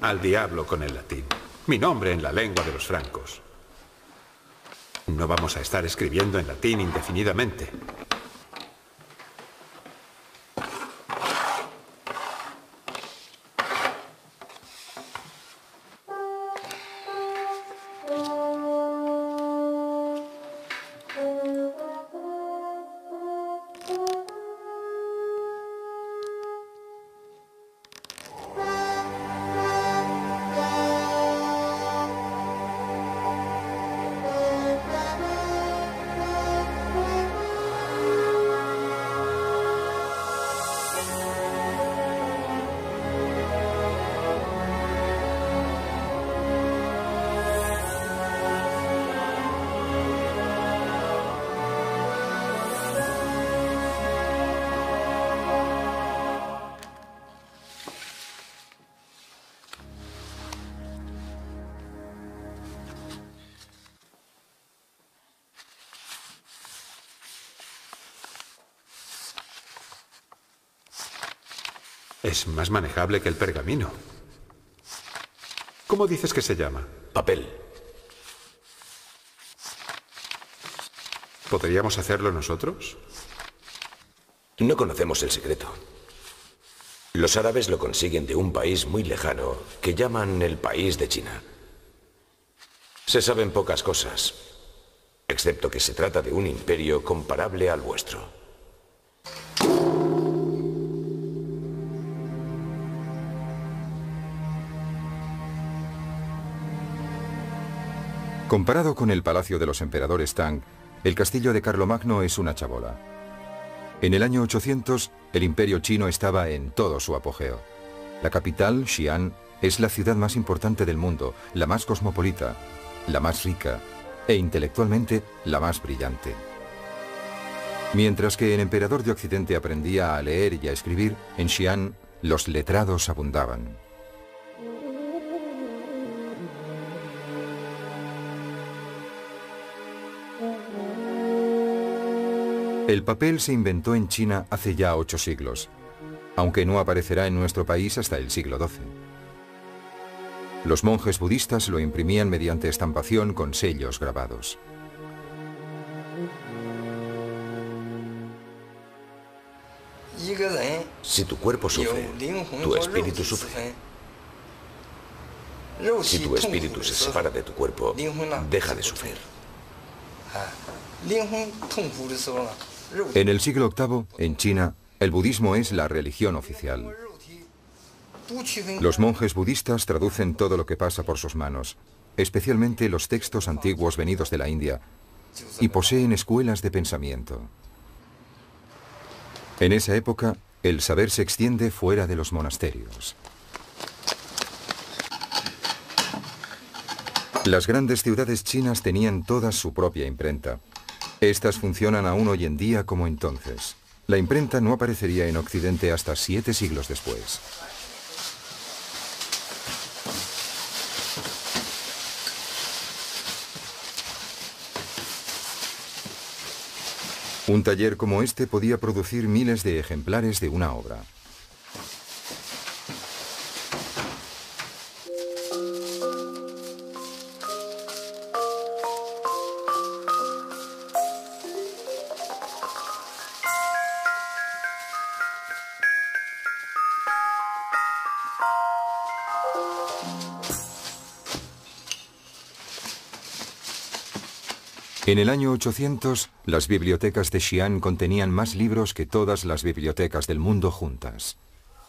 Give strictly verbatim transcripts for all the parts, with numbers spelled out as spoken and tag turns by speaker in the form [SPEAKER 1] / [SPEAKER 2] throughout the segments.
[SPEAKER 1] Al diablo con el latín. Mi nombre en la lengua de los francos. No vamos a estar escribiendo en latín indefinidamente. Es más manejable que el pergamino. ¿Cómo dices que se llama?
[SPEAKER 2] Papel.
[SPEAKER 1] ¿Podríamos hacerlo nosotros?
[SPEAKER 2] No conocemos el secreto. Los árabes lo consiguen de un país muy lejano que llaman el país de China. Se saben pocas cosas, excepto que se trata de un imperio comparable al vuestro.
[SPEAKER 3] Comparado con el palacio de los emperadores Tang, el castillo de Carlomagno es una chabola. En el año ochocientos, el imperio chino estaba en todo su apogeo. La capital, Xi'an, es la ciudad más importante del mundo, la más cosmopolita, la más rica e intelectualmente la más brillante. Mientras que el emperador de Occidente aprendía a leer y a escribir, en Xi'an los letrados abundaban. El papel se inventó en China hace ya ocho siglos, aunque no aparecerá en nuestro país hasta el siglo doce. Los monjes budistas lo imprimían mediante estampación con sellos grabados.
[SPEAKER 2] Si tu cuerpo sufre, tu espíritu sufre. Si tu espíritu se separa de tu cuerpo, deja de sufrir.
[SPEAKER 3] En el siglo octavo, en China, el budismo es la religión oficial. Los monjes budistas traducen todo lo que pasa por sus manos, especialmente los textos antiguos venidos de la India, y poseen escuelas de pensamiento. En esa época, el saber se extiende fuera de los monasterios. Las grandes ciudades chinas tenían todas su propia imprenta. Estas funcionan aún hoy en día como entonces. La imprenta no aparecería en Occidente hasta siete siglos después. Un taller como este podía producir miles de ejemplares de una obra. En el año ochocientos, las bibliotecas de Xi'an contenían más libros que todas las bibliotecas del mundo juntas.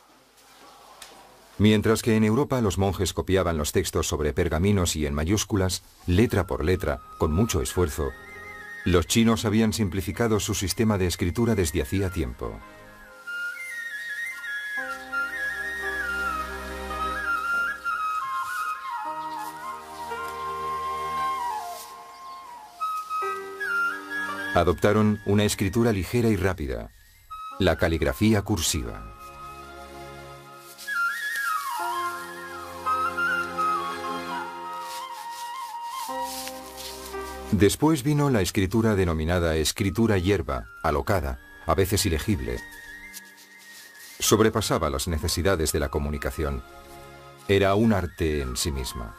[SPEAKER 3] Mientras que en Europa los monjes copiaban los textos sobre pergaminos y en mayúsculas, letra por letra, con mucho esfuerzo, los chinos habían simplificado su sistema de escritura desde hacía tiempo. Adoptaron una escritura ligera y rápida, la caligrafía cursiva. Después vino la escritura denominada escritura hierba, alocada, a veces ilegible. Sobrepasaba las necesidades de la comunicación. era un arte en sí misma.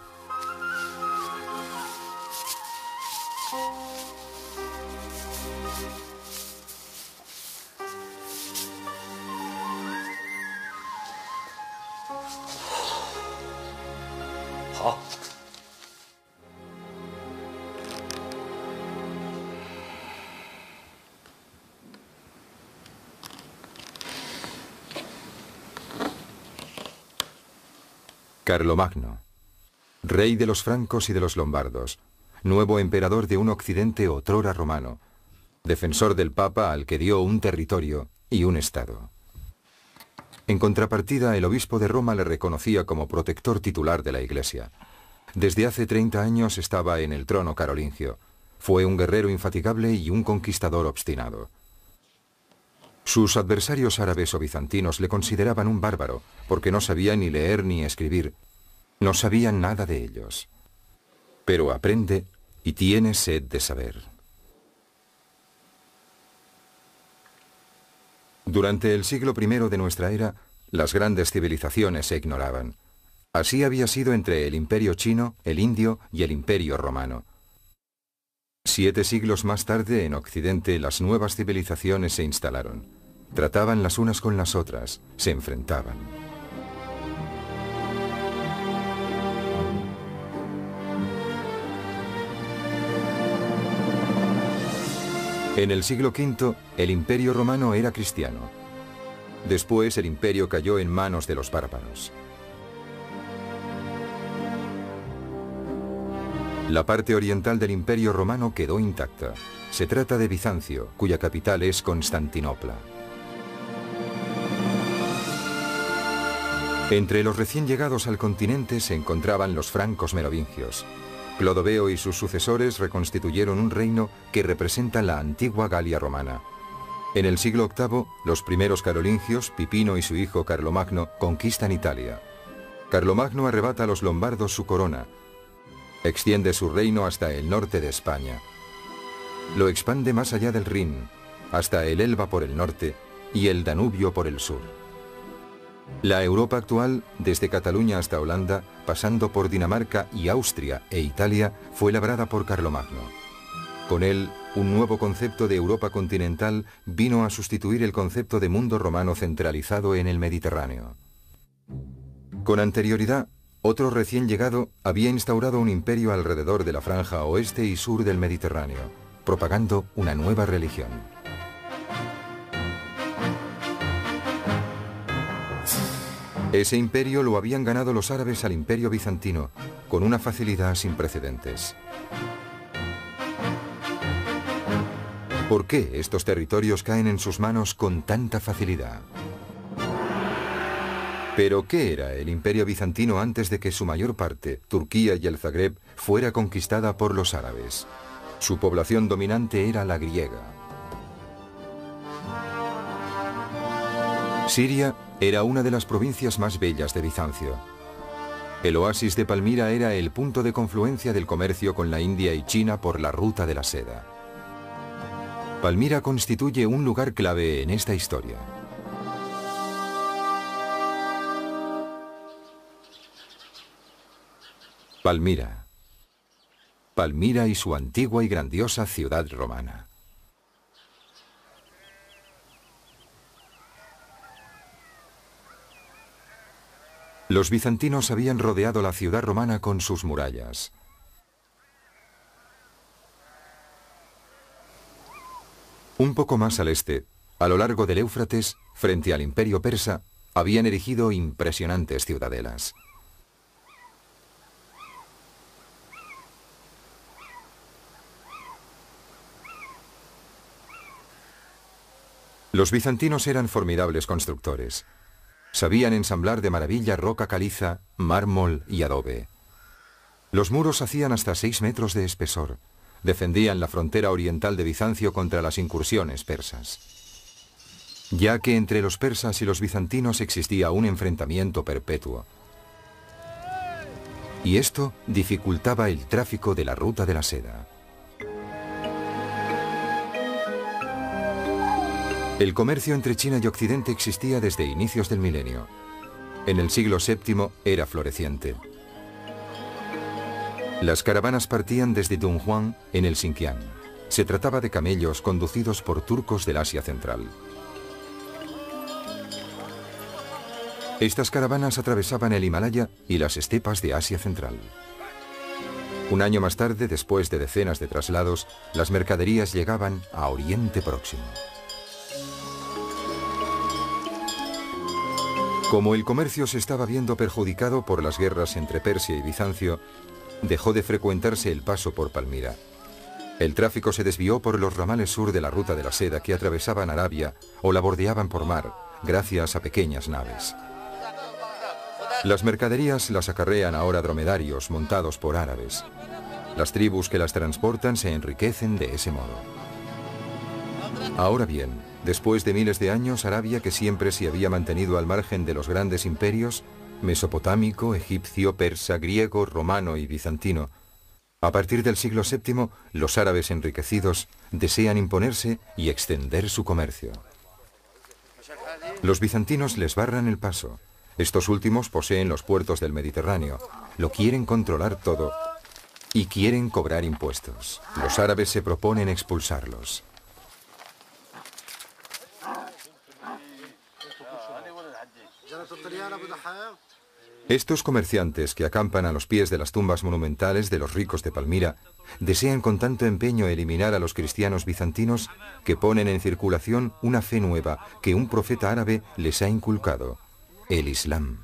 [SPEAKER 3] Carlomagno, rey de los francos y de los lombardos, nuevo emperador de un occidente otrora romano, defensor del papa al que dio un territorio y un estado. En contrapartida, el obispo de Roma le reconocía como protector titular de la Iglesia. Desde hace treinta años estaba en el trono carolingio. Fue un guerrero infatigable y un conquistador obstinado. Sus adversarios árabes o bizantinos le consideraban un bárbaro, porque no sabía ni leer ni escribir. No sabían nada de ellos. Pero aprende y tiene sed de saber. Durante el siglo primero de nuestra era, las grandes civilizaciones se ignoraban. Así había sido entre el Imperio chino, el indio y el Imperio romano. Siete siglos más tarde, en Occidente, las nuevas civilizaciones se instalaron. Trataban las unas con las otras, se enfrentaban. En el siglo quinto, el Imperio romano era cristiano. Después, el imperio cayó en manos de los bárbaros. La parte oriental del Imperio romano quedó intacta. Se trata de Bizancio, cuya capital es Constantinopla. Entre los recién llegados al continente se encontraban los francos merovingios. Clodoveo y sus sucesores reconstituyeron un reino que representa la antigua Galia romana. En el siglo octavo, los primeros carolingios, Pipino y su hijo Carlomagno, conquistan Italia. Carlomagno arrebata a los lombardos su corona. Extiende su reino hasta el norte de España. Lo expande más allá del Rin, hasta el Elba por el norte y el Danubio por el sur. La Europa actual, desde Cataluña hasta Holanda, pasando por Dinamarca y Austria e Italia, fue labrada por Carlomagno. Con él, un nuevo concepto de Europa continental vino a sustituir el concepto de mundo romano centralizado en el Mediterráneo. Con anterioridad, otro recién llegado había instaurado un imperio alrededor de la franja oeste y sur del Mediterráneo, propagando una nueva religión. Ese imperio lo habían ganado los árabes al imperio bizantino, con una facilidad sin precedentes. ¿Por qué estos territorios caen en sus manos con tanta facilidad? ¿Pero qué era el imperio bizantino antes de que su mayor parte, Turquía y el Zagreb, fuera conquistada por los árabes? Su población dominante era la griega. Siria era una de las provincias más bellas de Bizancio. El oasis de Palmira era el punto de confluencia del comercio con la India y China por la ruta de la seda. Palmira constituye un lugar clave en esta historia. Palmira. Palmira y su antigua y grandiosa ciudad romana. Los bizantinos habían rodeado la ciudad romana con sus murallas. Un poco más al este, a lo largo del Éufrates, frente al imperio persa, habían erigido impresionantes ciudadelas. Los bizantinos eran formidables constructores. Sabían ensamblar de maravilla roca caliza, mármol y adobe. Los muros hacían hasta seis metros de espesor. Defendían la frontera oriental de Bizancio contra las incursiones persas. Ya que entre los persas y los bizantinos existía un enfrentamiento perpetuo. Y esto dificultaba el tráfico de la ruta de la seda. El comercio entre China y Occidente existía desde inicios del milenio. En el siglo séptimo era floreciente. Las caravanas partían desde Dunhuang en el Xinjiang. Se trataba de camellos conducidos por turcos del Asia Central. Estas caravanas atravesaban el Himalaya y las estepas de Asia Central. Un año más tarde, después de decenas de traslados, las mercaderías llegaban a Oriente Próximo. Como el comercio se estaba viendo perjudicado por las guerras entre Persia y Bizancio, dejó de frecuentarse el paso por Palmira. El tráfico se desvió por los ramales sur de la ruta de la seda que atravesaban Arabia o la bordeaban por mar, gracias a pequeñas naves. Las mercaderías las acarrean ahora dromedarios montados por árabes. Las tribus que las transportan se enriquecen de ese modo. Ahora bien, después de miles de años, Arabia, que siempre se había mantenido al margen de los grandes imperios, mesopotámico, egipcio, persa, griego, romano y bizantino, a partir del siglo séptimo, los árabes enriquecidos desean imponerse y extender su comercio. Los bizantinos les barran el paso. Estos últimos poseen los puertos del Mediterráneo, lo quieren controlar todo y quieren cobrar impuestos. Los árabes se proponen expulsarlos. Estos comerciantes que acampan a los pies de las tumbas monumentales de los ricos de Palmira desean con tanto empeño eliminar a los cristianos bizantinos que ponen en circulación una fe nueva que un profeta árabe les ha inculcado: el Islam.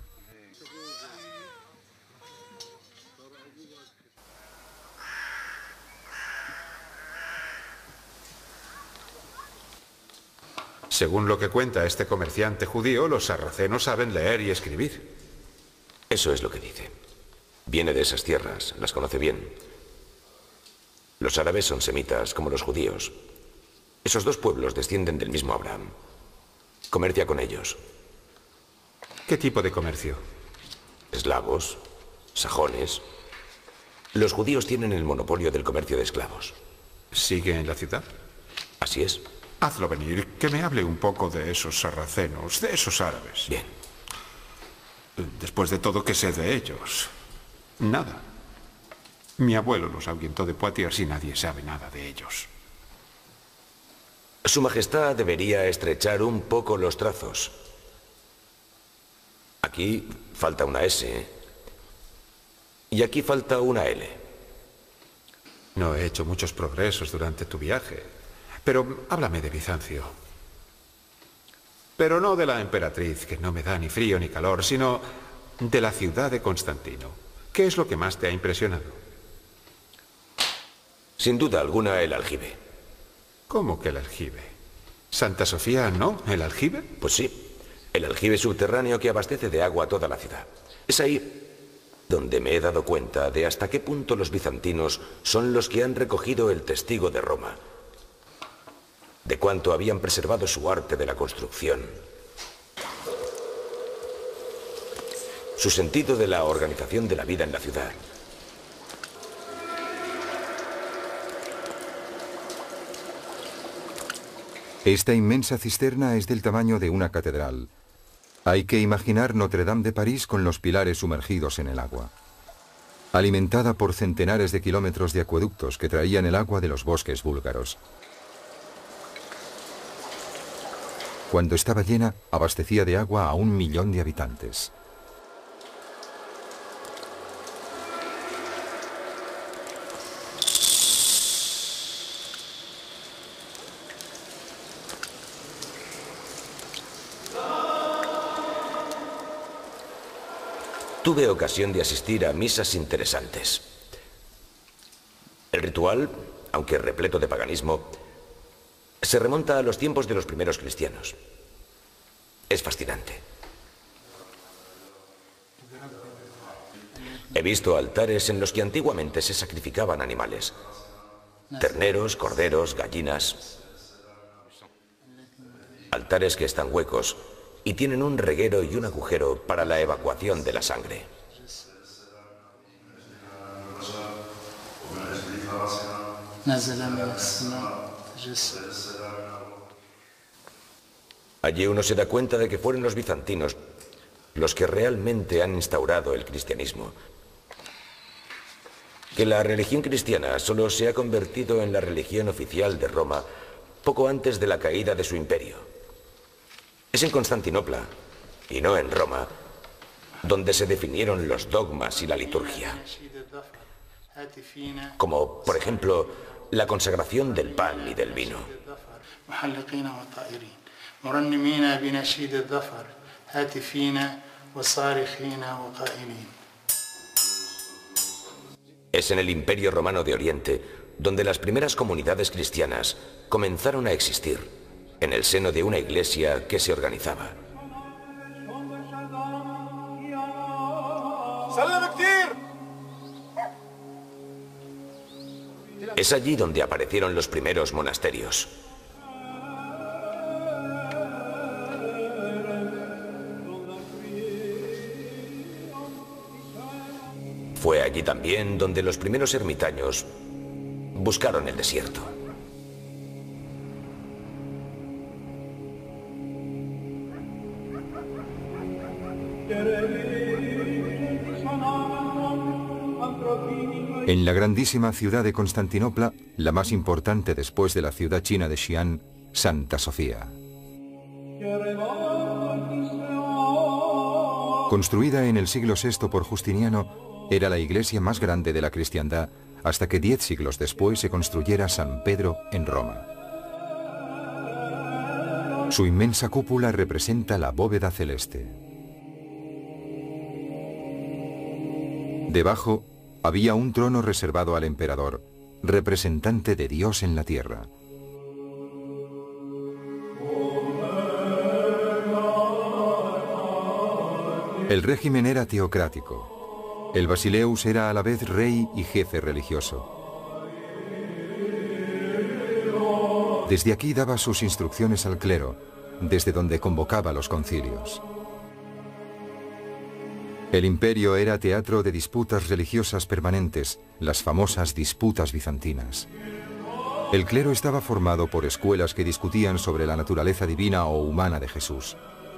[SPEAKER 1] Según lo que cuenta este comerciante judío, los sarracenos saben leer y escribir.
[SPEAKER 2] Eso es lo que dice. Viene de esas tierras, las conoce bien. Los árabes son semitas, como los judíos. Esos dos pueblos descienden del mismo Abraham. Comercia con ellos.
[SPEAKER 1] ¿Qué tipo de comercio?
[SPEAKER 2] Eslavos, sajones. Los judíos tienen el monopolio del comercio de esclavos.
[SPEAKER 1] ¿Sigue en la ciudad?
[SPEAKER 2] Así es.
[SPEAKER 4] Hazlo venir, que me hable un poco de esos sarracenos, de esos árabes.
[SPEAKER 2] Bien.
[SPEAKER 4] Después de todo, ¿qué sé de ellos? Nada. Mi abuelo los ahuyentó de Poitiers y nadie sabe nada de ellos.
[SPEAKER 2] Su Majestad debería estrechar un poco los trazos. Aquí falta una S. Y aquí falta una L.
[SPEAKER 1] No he hecho muchos progresos durante tu viaje. Pero háblame de Bizancio. Pero no de la emperatriz, que no me da ni frío ni calor, sino de la ciudad de Constantino. ¿Qué es lo que más te ha impresionado?
[SPEAKER 2] Sin duda alguna, el aljibe.
[SPEAKER 1] ¿Cómo que el aljibe? ¿Santa Sofía no? ¿El aljibe?
[SPEAKER 2] Pues sí, el aljibe subterráneo que abastece de agua a toda la ciudad. Es ahí donde me he dado cuenta de hasta qué punto los bizantinos son los que han recogido el testigo de Roma, de cuánto habían preservado su arte de la construcción, su sentido de la organización de la vida en la ciudad.
[SPEAKER 3] Esta inmensa cisterna es del tamaño de una catedral. Hay que imaginar Notre Dame de París con los pilares sumergidos en el agua. Alimentada por centenares de kilómetros de acueductos que traían el agua de los bosques búlgaros. Cuando estaba llena, abastecía de agua a un millón de habitantes.
[SPEAKER 2] Tuve ocasión de asistir a misas interesantes. El ritual, aunque repleto de paganismo, se remonta a los tiempos de los primeros cristianos. Es fascinante. He visto altares en los que antiguamente se sacrificaban animales. Terneros, corderos, gallinas. Altares que están huecos y tienen un reguero y un agujero para la evacuación de la sangre. Allí uno se da cuenta de que fueron los bizantinos los que realmente han instaurado el cristianismo, que la religión cristiana solo se ha convertido en la religión oficial de Roma poco antes de la caída de su imperio. Es en Constantinopla, y no en Roma, donde se definieron los dogmas y la liturgia, como, por ejemplo, la consagración del pan y del vino. Es en el Imperio Romano de Oriente donde las primeras comunidades cristianas comenzaron a existir, en el seno de una iglesia que se organizaba. Es allí donde aparecieron los primeros monasterios. Fue allí también donde los primeros ermitaños buscaron el desierto.
[SPEAKER 3] En la grandísima ciudad de Constantinopla, la más importante después de la ciudad china de Xi'an, Santa Sofía. Construida en el siglo sexto por Justiniano, era la iglesia más grande de la cristiandad hasta que diez siglos después se construyera San Pedro en Roma. Su inmensa cúpula representa la bóveda celeste. Debajo había un trono reservado al emperador, representante de Dios en la tierra. El régimen era teocrático. El Basileus era a la vez rey y jefe religioso. Desde aquí daba sus instrucciones al clero, desde donde convocaba los concilios. El imperio era teatro de disputas religiosas permanentes, las famosas disputas bizantinas. El clero estaba formado por escuelas que discutían sobre la naturaleza divina o humana de Jesús.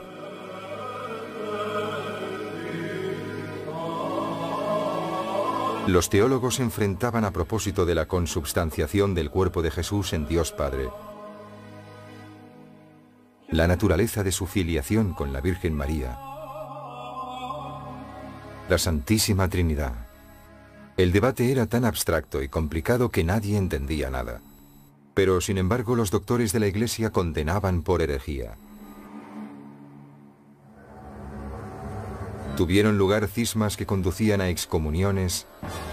[SPEAKER 3] Los teólogos se enfrentaban a propósito de la consubstanciación del cuerpo de Jesús en Dios Padre, la naturaleza de su filiación con la Virgen María, la Santísima Trinidad. El debate era tan abstracto y complicado que nadie entendía nada. Pero, sin embargo, los doctores de la Iglesia condenaban por herejía. Tuvieron lugar cismas que conducían a excomuniones,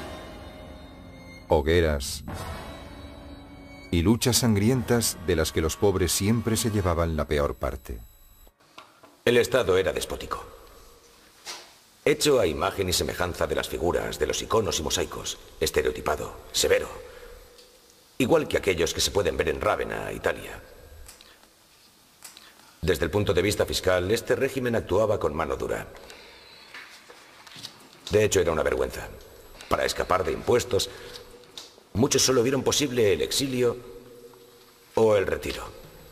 [SPEAKER 3] hogueras y luchas sangrientas de las que los pobres siempre se llevaban la peor parte.
[SPEAKER 2] El Estado era despótico, hecho a imagen y semejanza de las figuras, de los iconos y mosaicos, estereotipado, severo, igual que aquellos que se pueden ver en Rávena, Italia. Desde el punto de vista fiscal, este régimen actuaba con mano dura. De hecho, era una vergüenza. Para escapar de impuestos, muchos solo vieron posible el exilio o el retiro.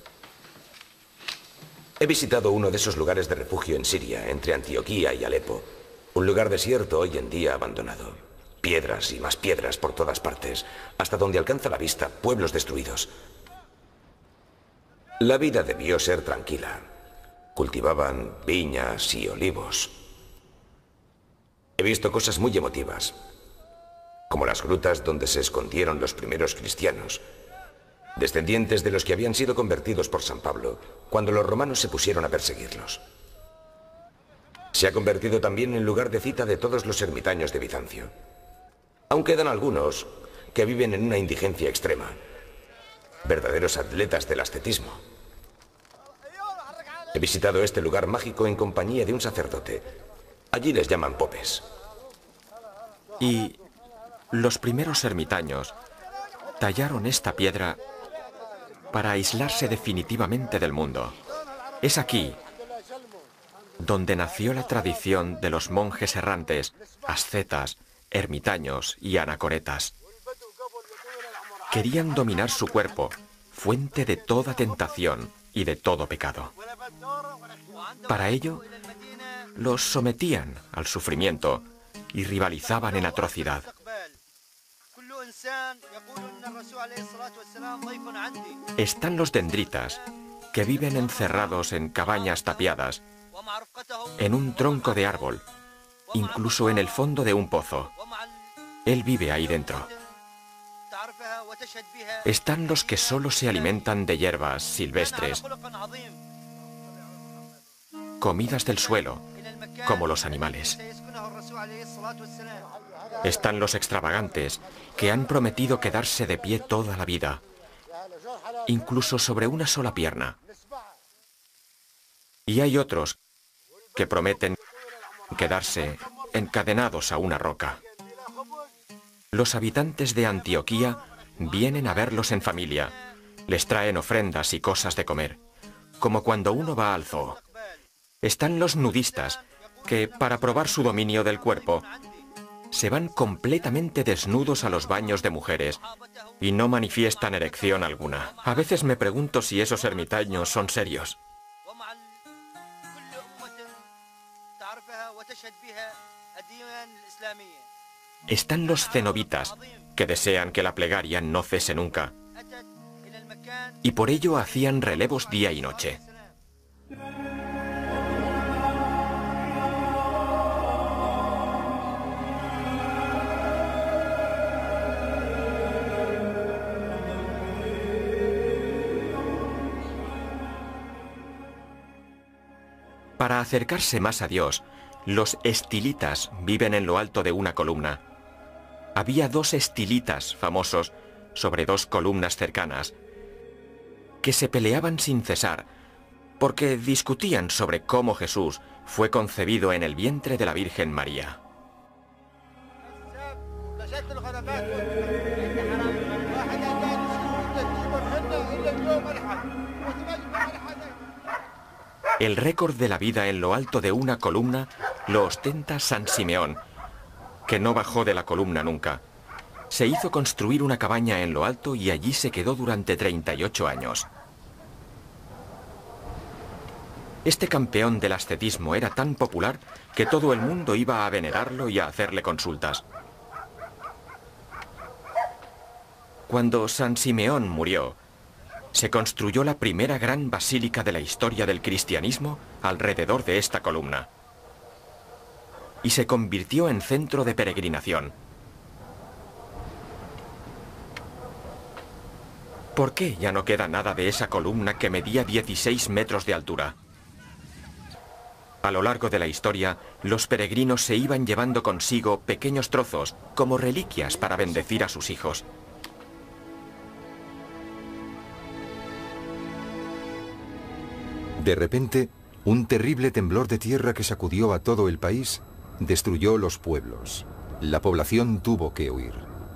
[SPEAKER 2] He visitado uno de esos lugares de refugio en Siria, entre Antioquía y Alepo. Un lugar desierto hoy en día abandonado. Piedras y más piedras por todas partes, hasta donde alcanza la vista pueblos destruidos. La vida debió ser tranquila. Cultivaban viñas y olivos. He visto cosas muy emotivas, como las grutas donde se escondieron los primeros cristianos, descendientes de los que habían sido convertidos por San Pablo cuando los romanos se pusieron a perseguirlos. Se ha convertido también en lugar de cita de todos los ermitaños de Bizancio. Aún quedan algunos que viven en una indigencia extrema, verdaderos atletas del ascetismo. He visitado este lugar mágico en compañía de un sacerdote. Allí les llaman popes.
[SPEAKER 5] Y los primeros ermitaños tallaron esta piedra para aislarse definitivamente del mundo. Es aquí donde nació la tradición de los monjes errantes, ascetas, ermitaños y anacoretas. Querían dominar su cuerpo, fuente de toda tentación, y de todo pecado. Para ello, los sometían al sufrimiento y rivalizaban en atrocidad. Están los dendritas, que viven encerrados en cabañas tapiadas, en un tronco de árbol, incluso en el fondo de un pozo. Él vive ahí dentro. Están los que solo se alimentan de hierbas silvestres, comidas del suelo, como los animales. Están los extravagantes, que han prometido quedarse de pie toda la vida, incluso sobre una sola pierna. Y hay otros que prometen quedarse encadenados a una roca. Los habitantes de Antioquía vienen a verlos en familia, les traen ofrendas y cosas de comer, como cuando uno va al zoo. Están los nudistas, que para probar su dominio del cuerpo, se van completamente desnudos a los baños de mujeres y no manifiestan erección alguna. A veces me pregunto si esos ermitaños son serios. Están los cenobitas, que desean que la plegaria no cese nunca, y por ello hacían relevos día y noche. Para acercarse más a Dios, los estilitas viven en lo alto de una columna. Había dos estilitas famosos sobre dos columnas cercanas que se peleaban sin cesar porque discutían sobre cómo Jesús fue concebido en el vientre de la Virgen María. El récord de la vida en lo alto de una columna lo ostenta San Simeón, que no bajó de la columna nunca. Se hizo construir una cabaña en lo alto y allí se quedó durante treinta y ocho años. Este campeón del ascetismo era tan popular que todo el mundo iba a venerarlo y a hacerle consultas. Cuando San Simeón murió, se construyó la primera gran basílica de la historia del cristianismo alrededor de esta columna. Y se convirtió en centro de peregrinación. ¿Por qué ya no queda nada de esa columna que medía dieciséis metros de altura? A lo largo de la historia, los peregrinos se iban llevando consigo pequeños trozos como reliquias para bendecir a sus hijos.
[SPEAKER 3] De repente, un terrible temblor de tierra que sacudió a todo el país destruyó los pueblos. La población tuvo que huir.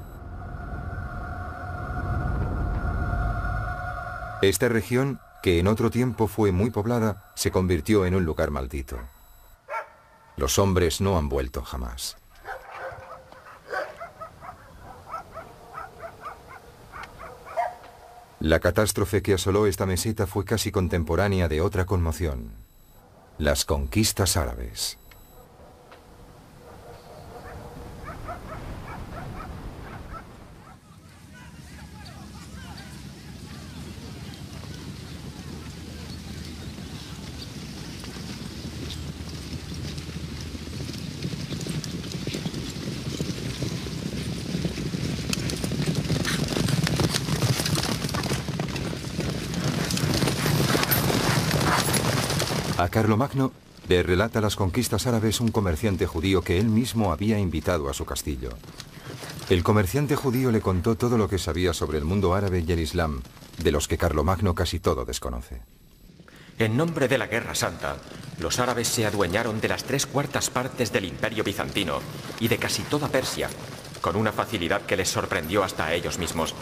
[SPEAKER 3] Esta región, que en otro tiempo fue muy poblada, se convirtió en un lugar maldito. Los hombres no han vuelto jamás. La catástrofe que asoló esta meseta fue casi contemporánea de otra conmoción: las conquistas árabes. A Carlomagno le relata las conquistas árabes un comerciante judío que él mismo había invitado a su castillo. El comerciante judío le contó todo lo que sabía sobre el mundo árabe y el Islam, de los que Carlomagno casi todo desconoce.
[SPEAKER 5] En nombre de la Guerra Santa, los árabes se adueñaron de las tres cuartas partes del Imperio Bizantino y de casi toda Persia, con una facilidad que les sorprendió hasta a ellos mismos.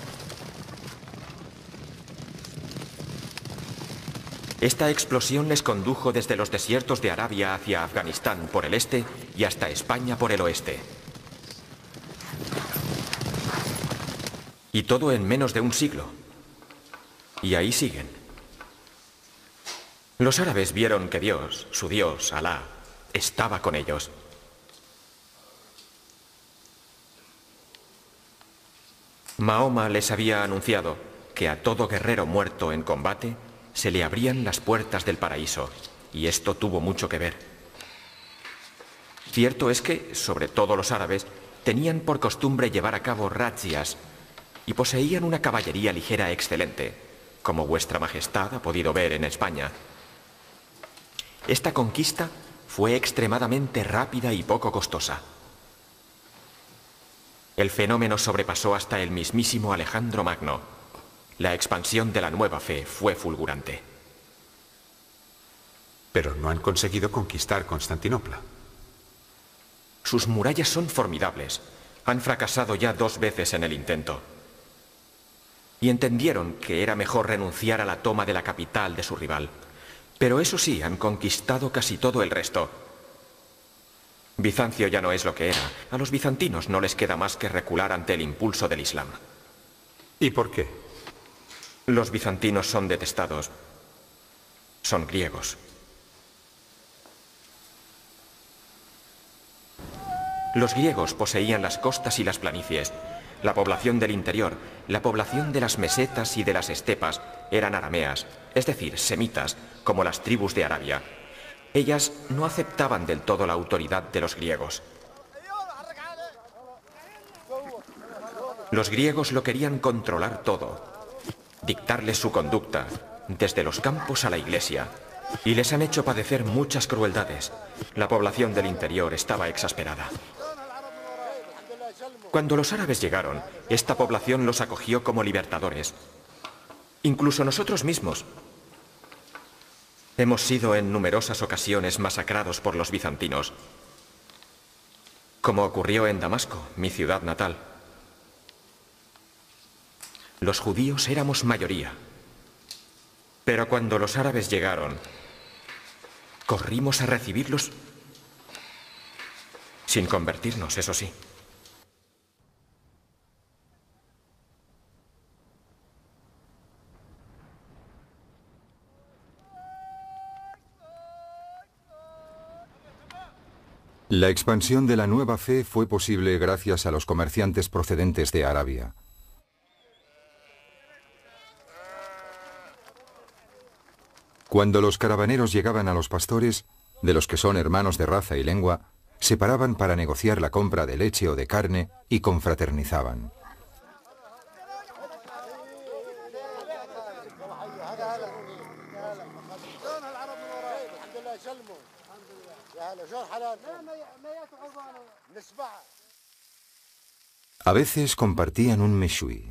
[SPEAKER 5] Esta explosión les condujo desde los desiertos de Arabia hacia Afganistán por el este y hasta España por el oeste. Y todo en menos de un siglo. Y ahí siguen. Los árabes vieron que Dios, su Dios, Alá, estaba con ellos. Mahoma les había anunciado que a todo guerrero muerto en combate se le abrían las puertas del paraíso, y esto tuvo mucho que ver. Cierto es que, sobre todo los árabes, tenían por costumbre llevar a cabo razzias y poseían una caballería ligera excelente, como vuestra majestad ha podido ver en España. Esta conquista fue extremadamente rápida y poco costosa. El fenómeno sobrepasó hasta el mismísimo Alejandro Magno. La expansión de la nueva fe fue fulgurante.
[SPEAKER 1] Pero no han conseguido conquistar Constantinopla.
[SPEAKER 5] Sus murallas son formidables. Han fracasado ya dos veces en el intento. Y entendieron que era mejor renunciar a la toma de la capital de su rival. Pero eso sí, han conquistado casi todo el resto. Bizancio ya no es lo que era. A los bizantinos no les queda más que recular ante el impulso del Islam.
[SPEAKER 1] ¿Y por qué?
[SPEAKER 5] Los bizantinos son detestados. Son griegos. Los griegos poseían las costas y las planicies. La población del interior, la población de las mesetas y de las estepas eran arameas, es decir, semitas, como las tribus de Arabia. Ellas no aceptaban del todo la autoridad de los griegos. Los griegos lo querían controlar todo, dictarles su conducta, desde los campos a la iglesia, y les han hecho padecer muchas crueldades. La población del interior estaba exasperada. Cuando los árabes llegaron, esta población los acogió como libertadores. Incluso nosotros mismos hemos sido en numerosas ocasiones masacrados por los bizantinos, como ocurrió en Damasco, mi ciudad natal. Los judíos éramos mayoría, pero cuando los árabes llegaron, corrimos a recibirlos sin convertirnos, eso sí.
[SPEAKER 3] La expansión de la nueva fe fue posible gracias a los comerciantes procedentes de Arabia. Cuando los caravaneros llegaban a los pastores, de los que son hermanos de raza y lengua, se paraban para negociar la compra de leche o de carne y confraternizaban. A veces compartían un meshui.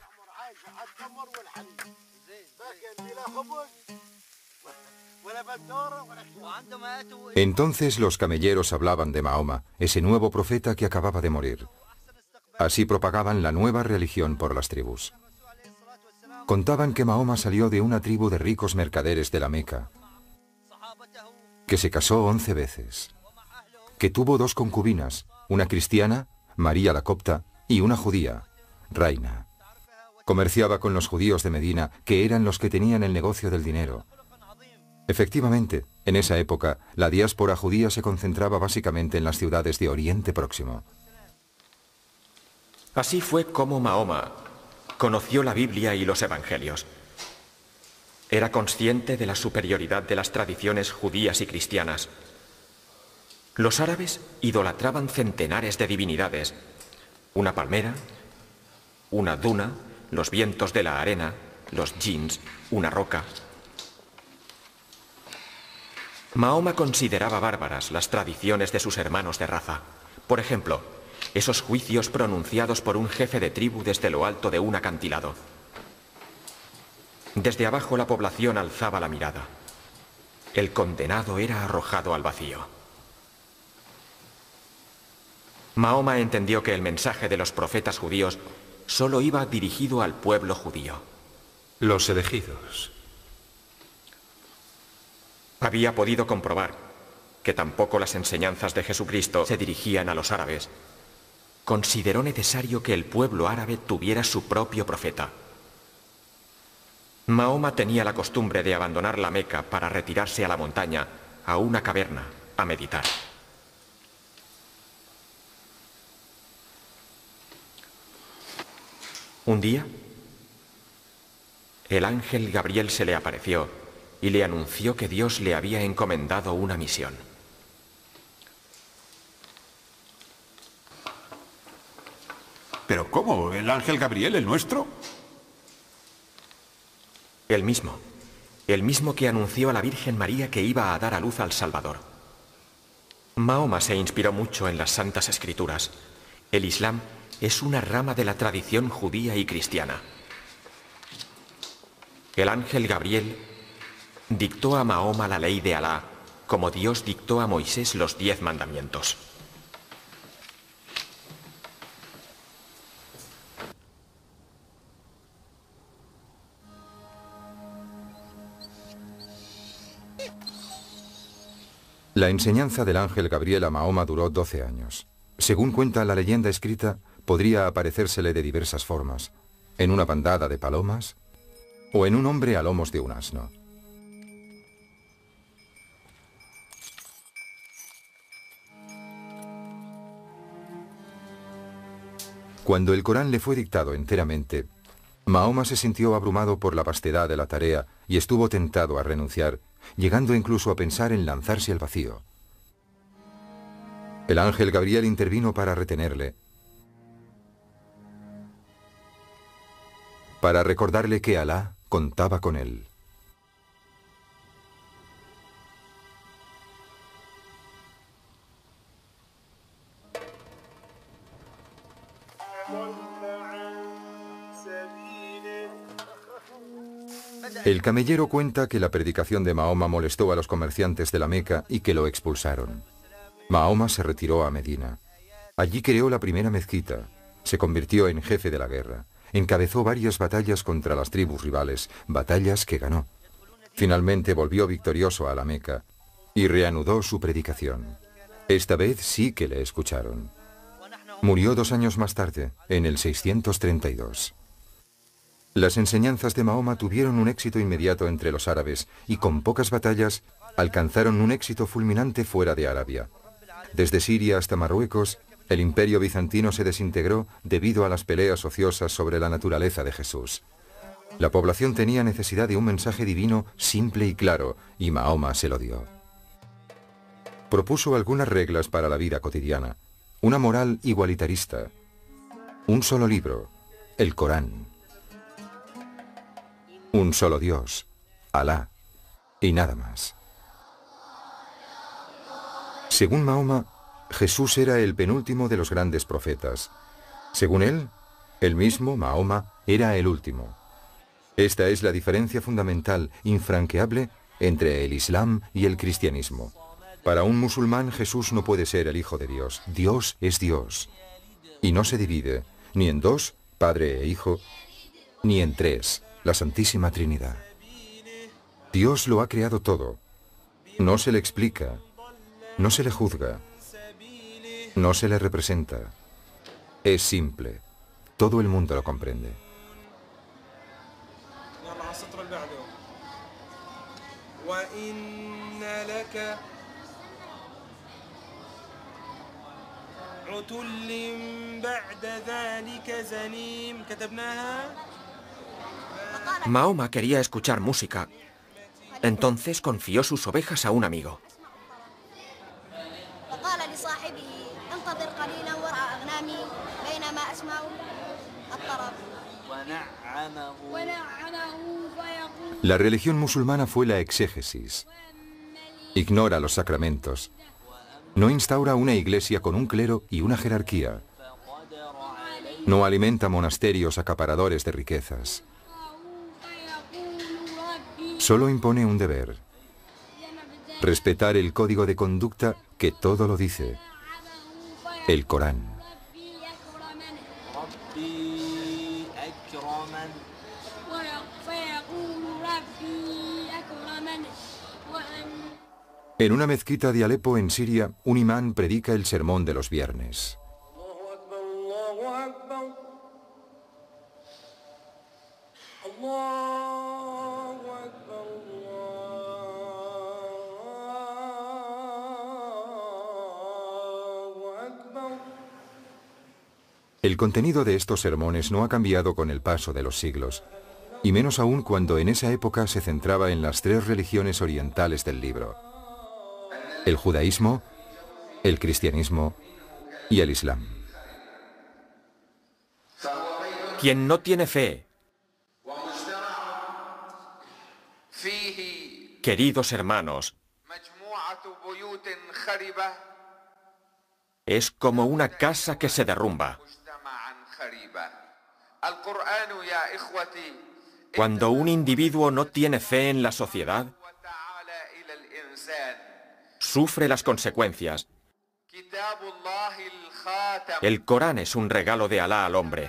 [SPEAKER 3] Entonces los camelleros hablaban de Mahoma, ese nuevo profeta que acababa de morir. Así propagaban la nueva religión por las tribus. Contaban que Mahoma salió de una tribu de ricos mercaderes de la Meca, que se casó once veces, que tuvo dos concubinas, una cristiana, María la Copta, y una judía, Raina. Comerciaba con los judíos de Medina, que eran los que tenían el negocio del dinero. Efectivamente, en esa época, la diáspora judía se concentraba básicamente en las ciudades de Oriente Próximo.
[SPEAKER 5] Así fue como Mahoma conoció la Biblia y los Evangelios. Era consciente de la superioridad de las tradiciones judías y cristianas. Los árabes idolatraban centenares de divinidades: una palmera, una duna, los vientos de la arena, los djinns, una roca. Mahoma consideraba bárbaras las tradiciones de sus hermanos de raza. Por ejemplo, esos juicios pronunciados por un jefe de tribu desde lo alto de un acantilado. Desde abajo la población alzaba la mirada. El condenado era arrojado al vacío. Mahoma entendió que el mensaje de los profetas judíos solo iba dirigido al pueblo judío.
[SPEAKER 1] Los elegidos.
[SPEAKER 5] Había podido comprobar que tampoco las enseñanzas de Jesucristo se dirigían a los árabes. Consideró necesario que el pueblo árabe tuviera su propio profeta. Mahoma tenía la costumbre de abandonar la Meca para retirarse a la montaña, a una caverna, a meditar. Un día, el ángel Gabriel se le apareció y le anunció que Dios le había encomendado una misión.
[SPEAKER 4] ¿Pero cómo? ¿El ángel Gabriel, el nuestro?
[SPEAKER 5] El mismo. El mismo que anunció a la Virgen María que iba a dar a luz al Salvador. Mahoma se inspiró mucho en las Santas Escrituras. El Islam es una rama de la tradición judía y cristiana. El ángel Gabriel dictó a Mahoma la ley de Alá, como Dios dictó a Moisés los diez mandamientos.
[SPEAKER 3] La enseñanza del ángel Gabriel a Mahoma duró doce años. Según cuenta la leyenda escrita, podría aparecérsele de diversas formas, en una bandada de palomas o en un hombre a lomos de un asno. Cuando el Corán le fue dictado enteramente, Mahoma se sintió abrumado por la vastedad de la tarea y estuvo tentado a renunciar, llegando incluso a pensar en lanzarse al vacío. El ángel Gabriel intervino para retenerle, para recordarle que Alá contaba con él. El camellero cuenta que la predicación de Mahoma molestó a los comerciantes de la Meca y que lo expulsaron. Mahoma se retiró a Medina. Allí creó la primera mezquita, se convirtió en jefe de la guerra, encabezó varias batallas contra las tribus rivales, batallas que ganó. Finalmente volvió victorioso a la Meca y reanudó su predicación. Esta vez sí que le escucharon. Murió dos años más tarde, en el seiscientos treinta y dos. Las enseñanzas de Mahoma tuvieron un éxito inmediato entre los árabes y con pocas batallas alcanzaron un éxito fulminante fuera de Arabia. Desde Siria hasta Marruecos, el imperio bizantino se desintegró debido a las peleas ociosas sobre la naturaleza de Jesús. La población tenía necesidad de un mensaje divino simple y claro, y Mahoma se lo dio. Propuso algunas reglas para la vida cotidiana, una moral igualitarista, un solo libro, el Corán, un solo Dios, Alá, y nada más. Según Mahoma, Jesús era el penúltimo de los grandes profetas. Según él, él mismo, Mahoma, era el último. Esta es la diferencia fundamental, infranqueable, entre el Islam y el cristianismo. Para un musulmán, Jesús no puede ser el Hijo de Dios. Dios es Dios. Y no se divide, ni en dos, Padre e Hijo, ni en tres, la Santísima Trinidad. Dios lo ha creado todo. No se le explica, no se le juzga, no se le representa. Es simple. Todo el mundo lo comprende.
[SPEAKER 5] Mahoma quería escuchar música. Entonces confió sus ovejas a un amigo.
[SPEAKER 3] La religión musulmana fue la exégesis. Ignora los sacramentos. No instaura una iglesia con un clero y una jerarquía. No alimenta monasterios acaparadores de riquezas. Solo impone un deber: respetar el código de conducta que todo lo dice, el Corán. En una mezquita de Alepo, en Siria, un imán predica el sermón de los viernes. El contenido de estos sermones no ha cambiado con el paso de los siglos, y menos aún cuando en esa época se centraba en las tres religiones orientales del libro: el judaísmo, el cristianismo y el islam.
[SPEAKER 5] Quien no tiene fe, queridos hermanos, es como una casa que se derrumba. Cuando un individuo no tiene fe en la sociedad, sufre las consecuencias. El Corán es un regalo de Alá al hombre.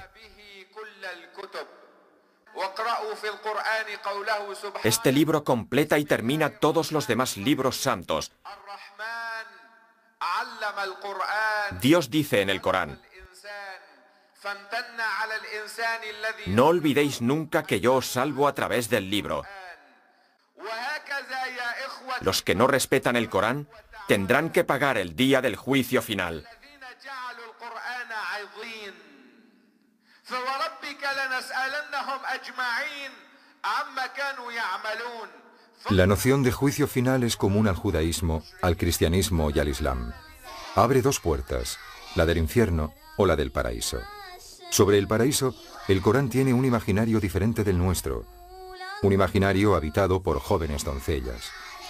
[SPEAKER 5] Este libro completa y termina todos los demás libros santos. Dios dice en el Corán: no olvidéis nunca que yo os salvo a través del libro. Los que no respetan el Corán tendrán que pagar el día del juicio final.
[SPEAKER 3] La noción de juicio final es común al judaísmo, al cristianismo y al islam. Abre dos puertas, la del infierno o la del paraíso. Sobre el paraíso, el Corán tiene un imaginario diferente del nuestro, un imaginario habitado por jóvenes doncellas.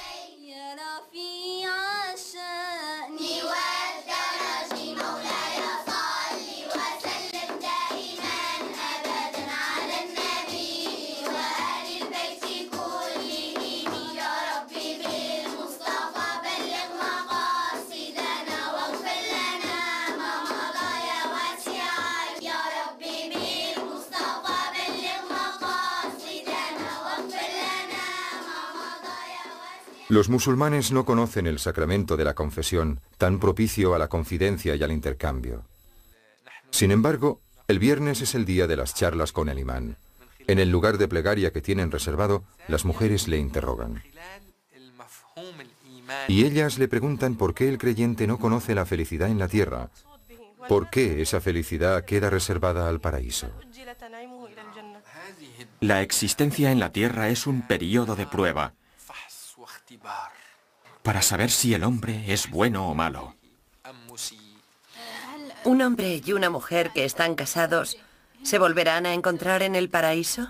[SPEAKER 3] Los musulmanes no conocen el sacramento de la confesión, tan propicio a la confidencia y al intercambio. Sin embargo, el viernes es el día de las charlas con el imán. En el lugar de plegaria que tienen reservado, las mujeres le interrogan. Y ellas le preguntan por qué el creyente no conoce la felicidad en la tierra, por qué esa felicidad queda reservada al paraíso.
[SPEAKER 5] La existencia en la tierra es un periodo de prueba para saber si el hombre es bueno o malo.
[SPEAKER 6] ¿Un hombre y una mujer que están casados se volverán a encontrar en el paraíso?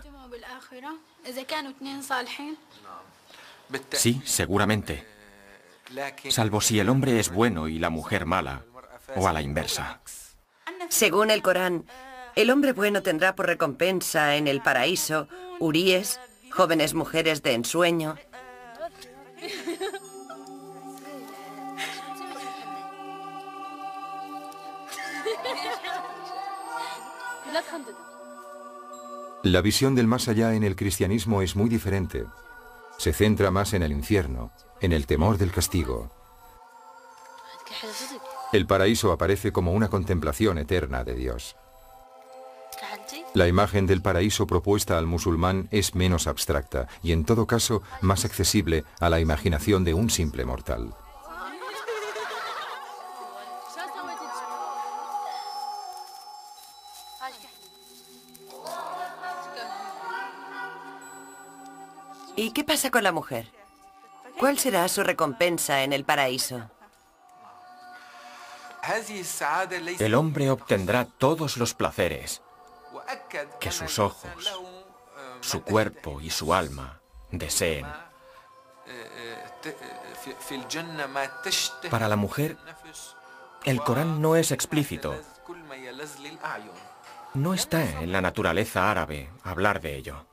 [SPEAKER 5] Sí, seguramente. Salvo si el hombre es bueno y la mujer mala, o a la inversa.
[SPEAKER 6] Según el Corán, el hombre bueno tendrá por recompensa en el paraíso huríes, jóvenes mujeres de ensueño.
[SPEAKER 3] La visión del más allá en el cristianismo es muy diferente. Se centra más en el infierno, en el temor del castigo. El paraíso aparece como una contemplación eterna de Dios. La imagen del paraíso propuesta al musulmán es menos abstracta y en todo caso más accesible a la imaginación de un simple mortal.
[SPEAKER 6] ¿Y qué pasa con la mujer? ¿Cuál será su recompensa en el paraíso?
[SPEAKER 5] El hombre obtendrá todos los placeres que sus ojos, su cuerpo y su alma deseen. Para la mujer, el Corán no es explícito. No está en la naturaleza árabe hablar de ello.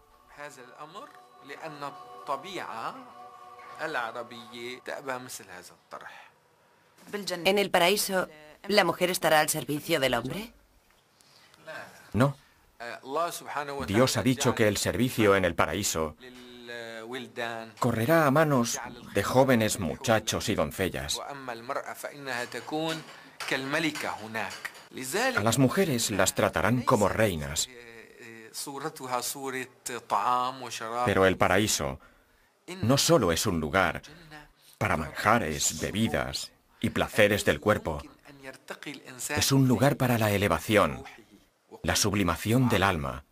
[SPEAKER 6] ¿En el paraíso, la mujer estará al servicio del hombre?
[SPEAKER 5] No. Dios ha dicho que el servicio en el paraíso correrá a manos de jóvenes muchachos y doncellas. A las mujeres las tratarán como reinas. Pero el paraíso no solo es un lugar para manjares, bebidas y placeres del cuerpo. Es un lugar para la elevación, la sublimación del alma.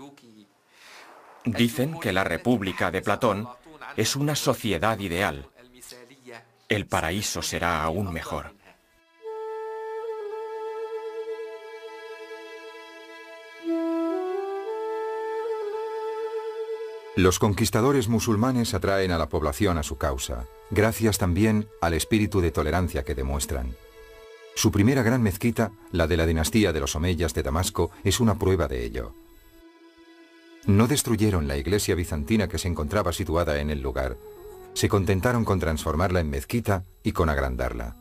[SPEAKER 5] Dicen que la República de Platón es una sociedad ideal. El paraíso será aún mejor.
[SPEAKER 3] Los conquistadores musulmanes atraen a la población a su causa, gracias también al espíritu de tolerancia que demuestran. Su primera gran mezquita, la de la dinastía de los omeyas de Damasco, es una prueba de ello. No destruyeron la iglesia bizantina que se encontraba situada en el lugar. Se contentaron con transformarla en mezquita y con agrandarla.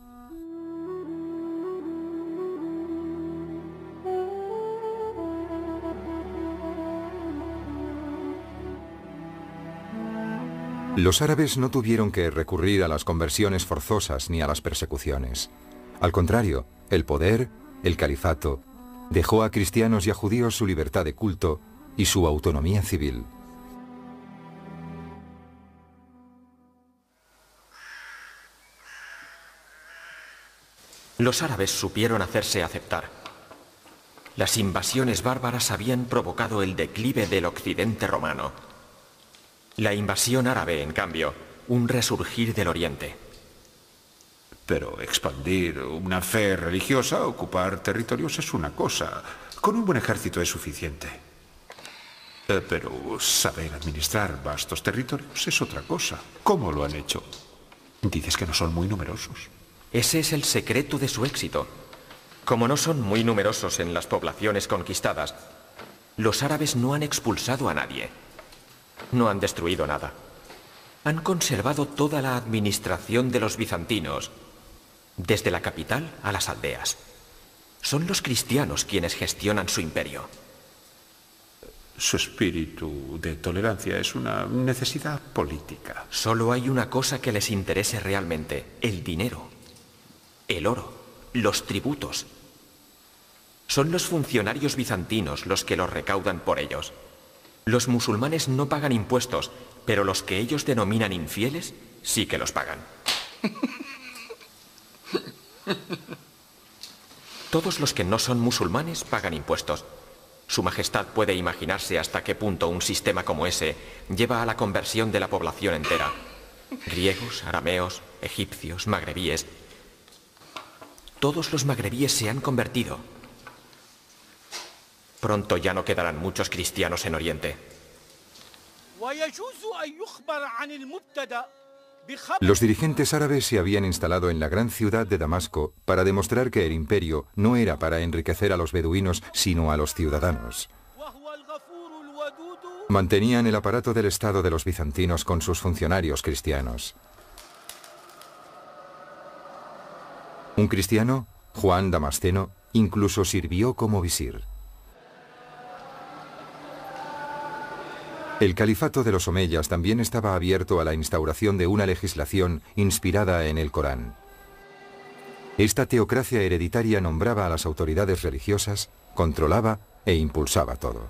[SPEAKER 3] Los árabes no tuvieron que recurrir a las conversiones forzosas ni a las persecuciones. Al contrario, el poder, el califato, dejó a cristianos y a judíos su libertad de culto y su autonomía civil.
[SPEAKER 5] Los árabes supieron hacerse aceptar. Las invasiones bárbaras habían provocado el declive del occidente romano. La invasión árabe, en cambio, un resurgir del oriente.
[SPEAKER 4] Pero expandir una fe religiosa, ocupar territorios es una cosa. Con un buen ejército es suficiente. Eh, pero saber administrar vastos territorios es otra cosa. ¿Cómo lo han hecho? Dices que no son muy numerosos.
[SPEAKER 5] Ese es el secreto de su éxito. Como no son muy numerosos en las poblaciones conquistadas, los árabes no han expulsado a nadie. No han destruido nada. Han conservado toda la administración de los bizantinos, desde la capital a las aldeas. Son los cristianos quienes gestionan su imperio.
[SPEAKER 4] Su espíritu de tolerancia es una necesidad política.
[SPEAKER 5] Solo hay una cosa que les interese realmente: el dinero, el oro, los tributos. Son los funcionarios bizantinos los que los recaudan por ellos. Los musulmanes no pagan impuestos, pero los que ellos denominan infieles sí que los pagan. Todos los que no son musulmanes pagan impuestos. Su Majestad puede imaginarse hasta qué punto un sistema como ese lleva a la conversión de la población entera. Griegos, arameos, egipcios, magrebíes. Todos los magrebíes se han convertido. Pronto ya no quedarán muchos cristianos en Oriente.
[SPEAKER 3] Los dirigentes árabes se habían instalado en la gran ciudad de Damasco para demostrar que el imperio no era para enriquecer a los beduinos, sino a los ciudadanos. Mantenían el aparato del Estado de los bizantinos con sus funcionarios cristianos. Un cristiano, Juan Damasceno, incluso sirvió como visir. El califato de los omeyas también estaba abierto a la instauración de una legislación inspirada en el Corán. Esta teocracia hereditaria nombraba a las autoridades religiosas, controlaba e impulsaba todo.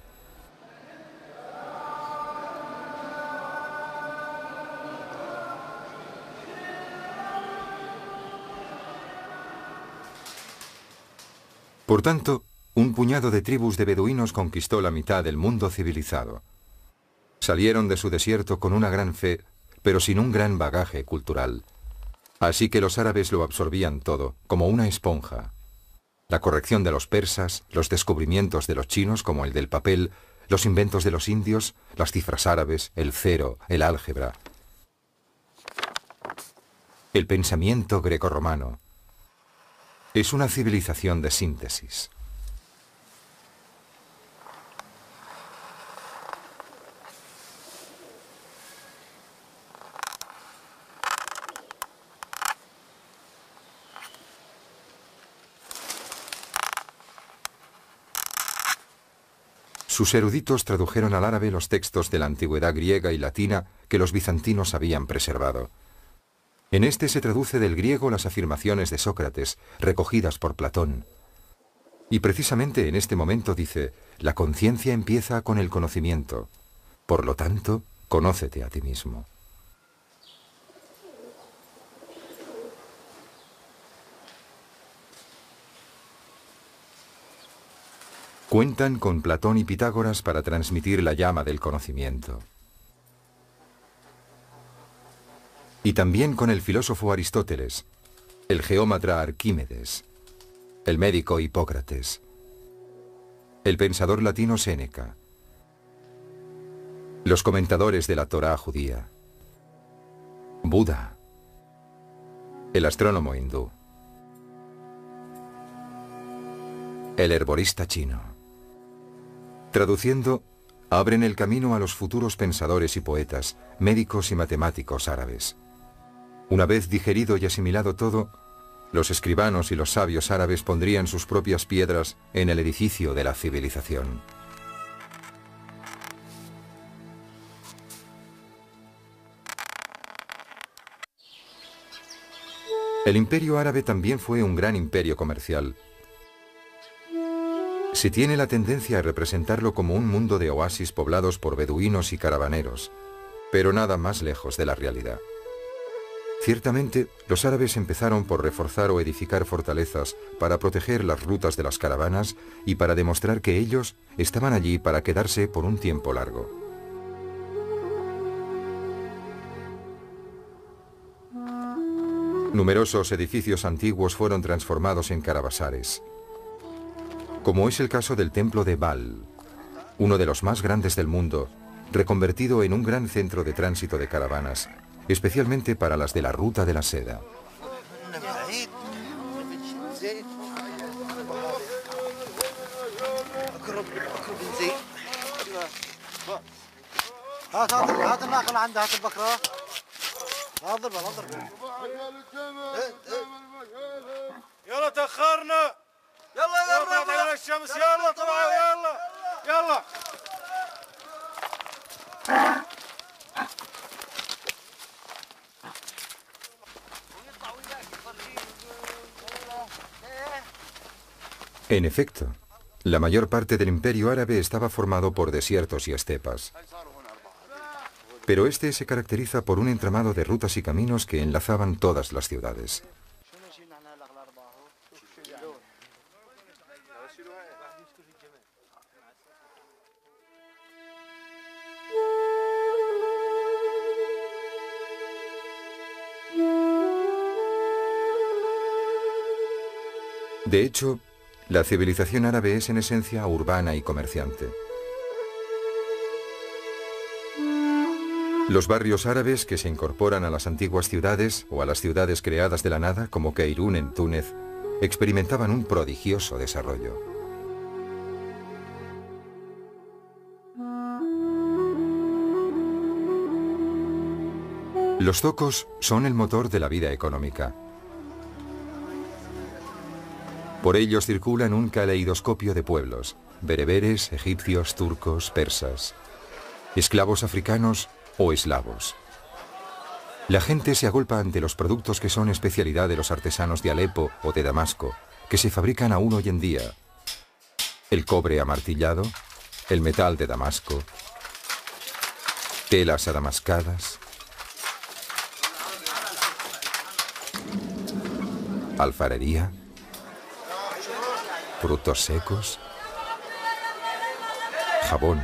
[SPEAKER 3] Por tanto, un puñado de tribus de beduinos conquistó la mitad del mundo civilizado. Salieron de su desierto con una gran fe, pero sin un gran bagaje cultural. Así que los árabes lo absorbían todo, como una esponja. La corrección de los persas, los descubrimientos de los chinos, como el del papel, los inventos de los indios, las cifras árabes, el cero, el álgebra. El pensamiento grecorromano. Es una civilización de síntesis. Sus eruditos tradujeron al árabe los textos de la antigüedad griega y latina que los bizantinos habían preservado. En este se traduce del griego las afirmaciones de Sócrates, recogidas por Platón. Y precisamente en este momento dice: la conciencia empieza con el conocimiento. Por lo tanto, conócete a ti mismo. Cuentan con Platón y Pitágoras para transmitir la llama del conocimiento. Y también con el filósofo Aristóteles, el geómatra Arquímedes, el médico Hipócrates, el pensador latino Séneca, los comentadores de la Torá judía, Buda, el astrónomo hindú, el herborista chino. Traduciendo, abren el camino a los futuros pensadores y poetas, médicos y matemáticos árabes. Una vez digerido y asimilado todo, los escribanos y los sabios árabes pondrían sus propias piedras en el edificio de la civilización. El imperio árabe también fue un gran imperio comercial. Se tiene la tendencia a representarlo como un mundo de oasis poblados por beduinos y caravaneros, pero nada más lejos de la realidad. Ciertamente, los árabes empezaron por reforzar o edificar fortalezas para proteger las rutas de las caravanas y para demostrar que ellos estaban allí para quedarse por un tiempo largo. Numerosos edificios antiguos fueron transformados en caravasares, como es el caso del templo de Baal, uno de los más grandes del mundo, reconvertido en un gran centro de tránsito de caravanas, especialmente para las de la ruta de la seda. En efecto, la mayor parte del imperio árabe estaba formado por desiertos y estepas. Pero este se caracteriza por un entramado de rutas y caminos que enlazaban todas las ciudades. De hecho, la civilización árabe es en esencia urbana y comerciante. Los barrios árabes que se incorporan a las antiguas ciudades o a las ciudades creadas de la nada, como Keirún en Túnez, experimentaban un prodigioso desarrollo. Los zocos son el motor de la vida económica. Por ellos circulan un caleidoscopio de pueblos, bereberes, egipcios, turcos, persas, esclavos africanos o eslavos. La gente se agolpa ante los productos que son especialidad de los artesanos de Alepo o de Damasco, que se fabrican aún hoy en día. El cobre amartillado, el metal de Damasco, telas adamascadas, alfarería, frutos secos, jabón.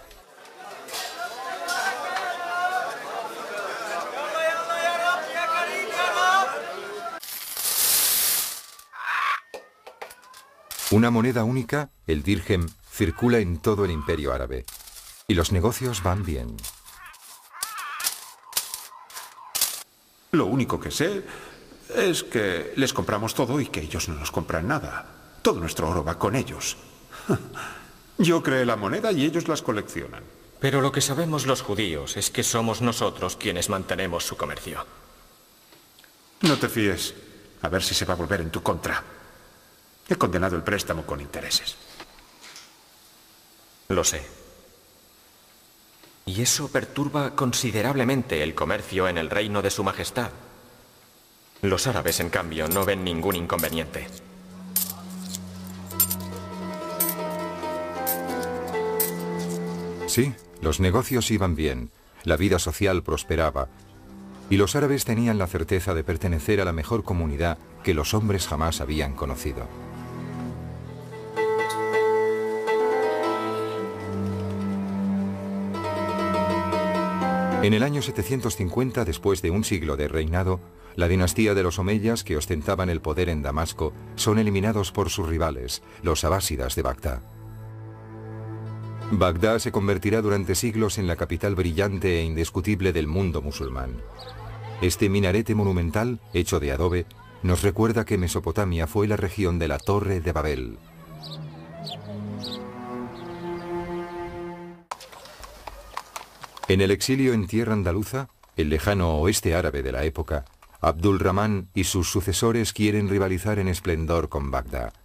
[SPEAKER 3] Una moneda única, el dirhem, circula en todo el imperio árabe, y los negocios van bien.
[SPEAKER 4] Lo único que sé es que les compramos todo y que ellos no nos compran nada. Todo nuestro oro va con ellos. Yo creé la moneda y ellos las coleccionan.
[SPEAKER 5] Pero lo que sabemos los judíos es que somos nosotros quienes mantenemos su comercio.
[SPEAKER 4] No te fíes. A ver si se va a volver en tu contra. He condenado el préstamo con intereses.
[SPEAKER 5] Lo sé. Y eso perturba considerablemente el comercio en el reino de su majestad. Los árabes, en cambio, no ven ningún inconveniente.
[SPEAKER 3] Sí, los negocios iban bien, la vida social prosperaba, y los árabes tenían la certeza de pertenecer a la mejor comunidad que los hombres jamás habían conocido. En el año setecientos cincuenta, después de un siglo de reinado, la dinastía de los omeyas, que ostentaban el poder en Damasco, son eliminados por sus rivales, los abásidas de Bagdad. Bagdad se convertirá durante siglos en la capital brillante e indiscutible del mundo musulmán. Este minarete monumental, hecho de adobe, nos recuerda que Mesopotamia fue la región de la Torre de Babel. En el exilio en tierra andaluza, el lejano oeste árabe de la época, Abdul Rahman y sus sucesores quieren rivalizar en esplendor con Bagdad.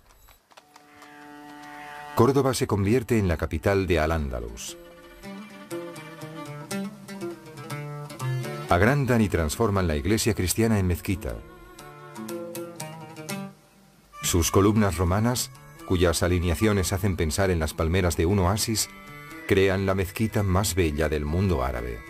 [SPEAKER 3] Córdoba se convierte en la capital de Al-Ándalus. Agrandan y transforman la iglesia cristiana en mezquita. Sus columnas romanas, cuyas alineaciones hacen pensar en las palmeras de un oasis, crean la mezquita más bella del mundo árabe.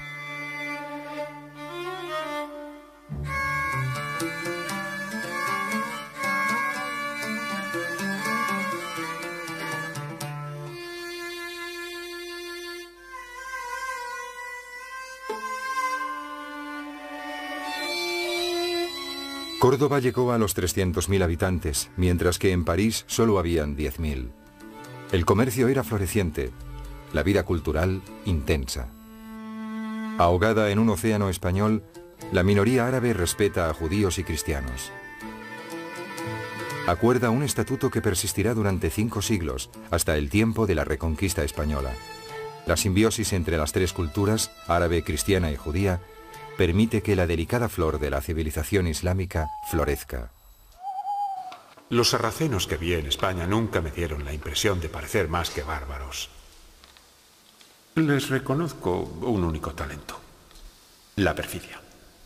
[SPEAKER 3] Córdoba llegó a los trescientos mil habitantes, mientras que en París solo habían diez mil. El comercio era floreciente, la vida cultural intensa. Ahogada en un océano español, la minoría árabe respeta a judíos y cristianos. Acuerda un estatuto que persistirá durante cinco siglos, hasta el tiempo de la Reconquista española. La simbiosis entre las tres culturas, árabe, cristiana y judía, permite que la delicada flor de la civilización islámica florezca.
[SPEAKER 1] Los sarracenos que vi en España nunca me dieron la impresión de parecer más que bárbaros. Les reconozco un único talento: la perfidia.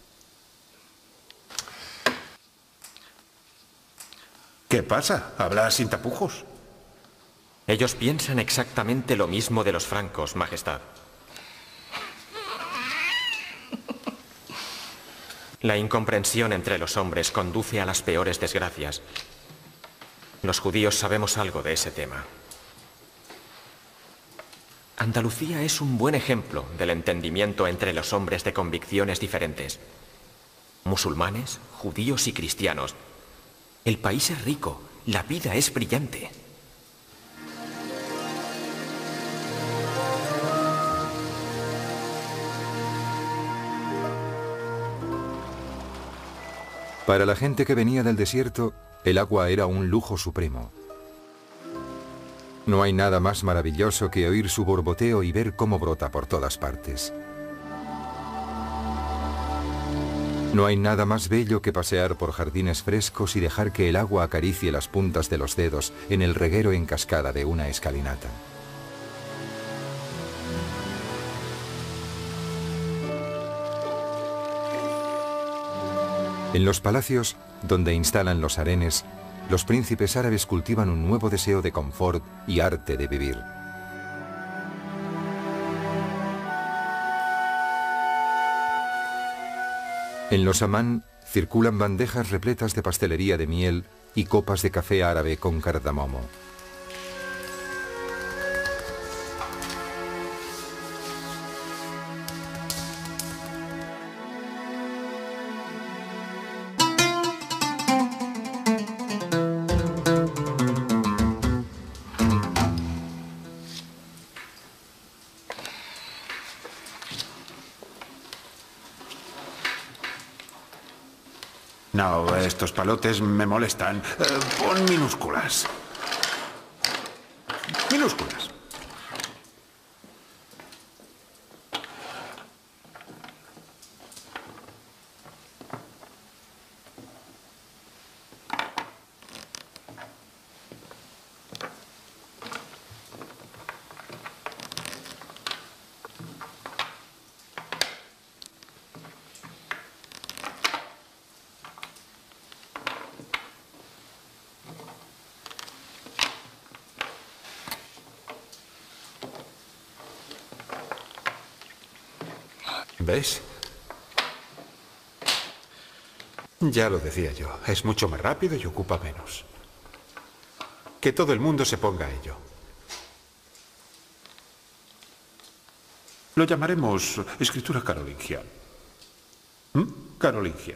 [SPEAKER 1] ¿Qué pasa? ¿Hablas sin tapujos?
[SPEAKER 5] Ellos piensan exactamente lo mismo de los francos, Majestad. La incomprensión entre los hombres conduce a las peores desgracias. Los judíos sabemos algo de ese tema. Andalucía es un buen ejemplo del entendimiento entre los hombres de convicciones diferentes. Musulmanes, judíos y cristianos. El país es rico, la vida es brillante.
[SPEAKER 3] Para la gente que venía del desierto, el agua era un lujo supremo. No hay nada más maravilloso que oír su borboteo y ver cómo brota por todas partes. No hay nada más bello que pasear por jardines frescos y dejar que el agua acaricie las puntas de los dedos en el reguero en cascada de una escalinata. En los palacios, donde instalan los harenes, los príncipes árabes cultivan un nuevo deseo de confort y arte de vivir. En los hamán circulan bandejas repletas de pastelería de miel y copas de café árabe con cardamomo.
[SPEAKER 4] No, estos palotes me molestan. Eh, pon minúsculas. Minúsculas.
[SPEAKER 1] ¿Ves? Ya lo decía yo, es mucho más rápido y ocupa menos. Que todo el mundo se ponga a ello.
[SPEAKER 4] Lo llamaremos escritura carolingia. ¿Mm? Carolingia.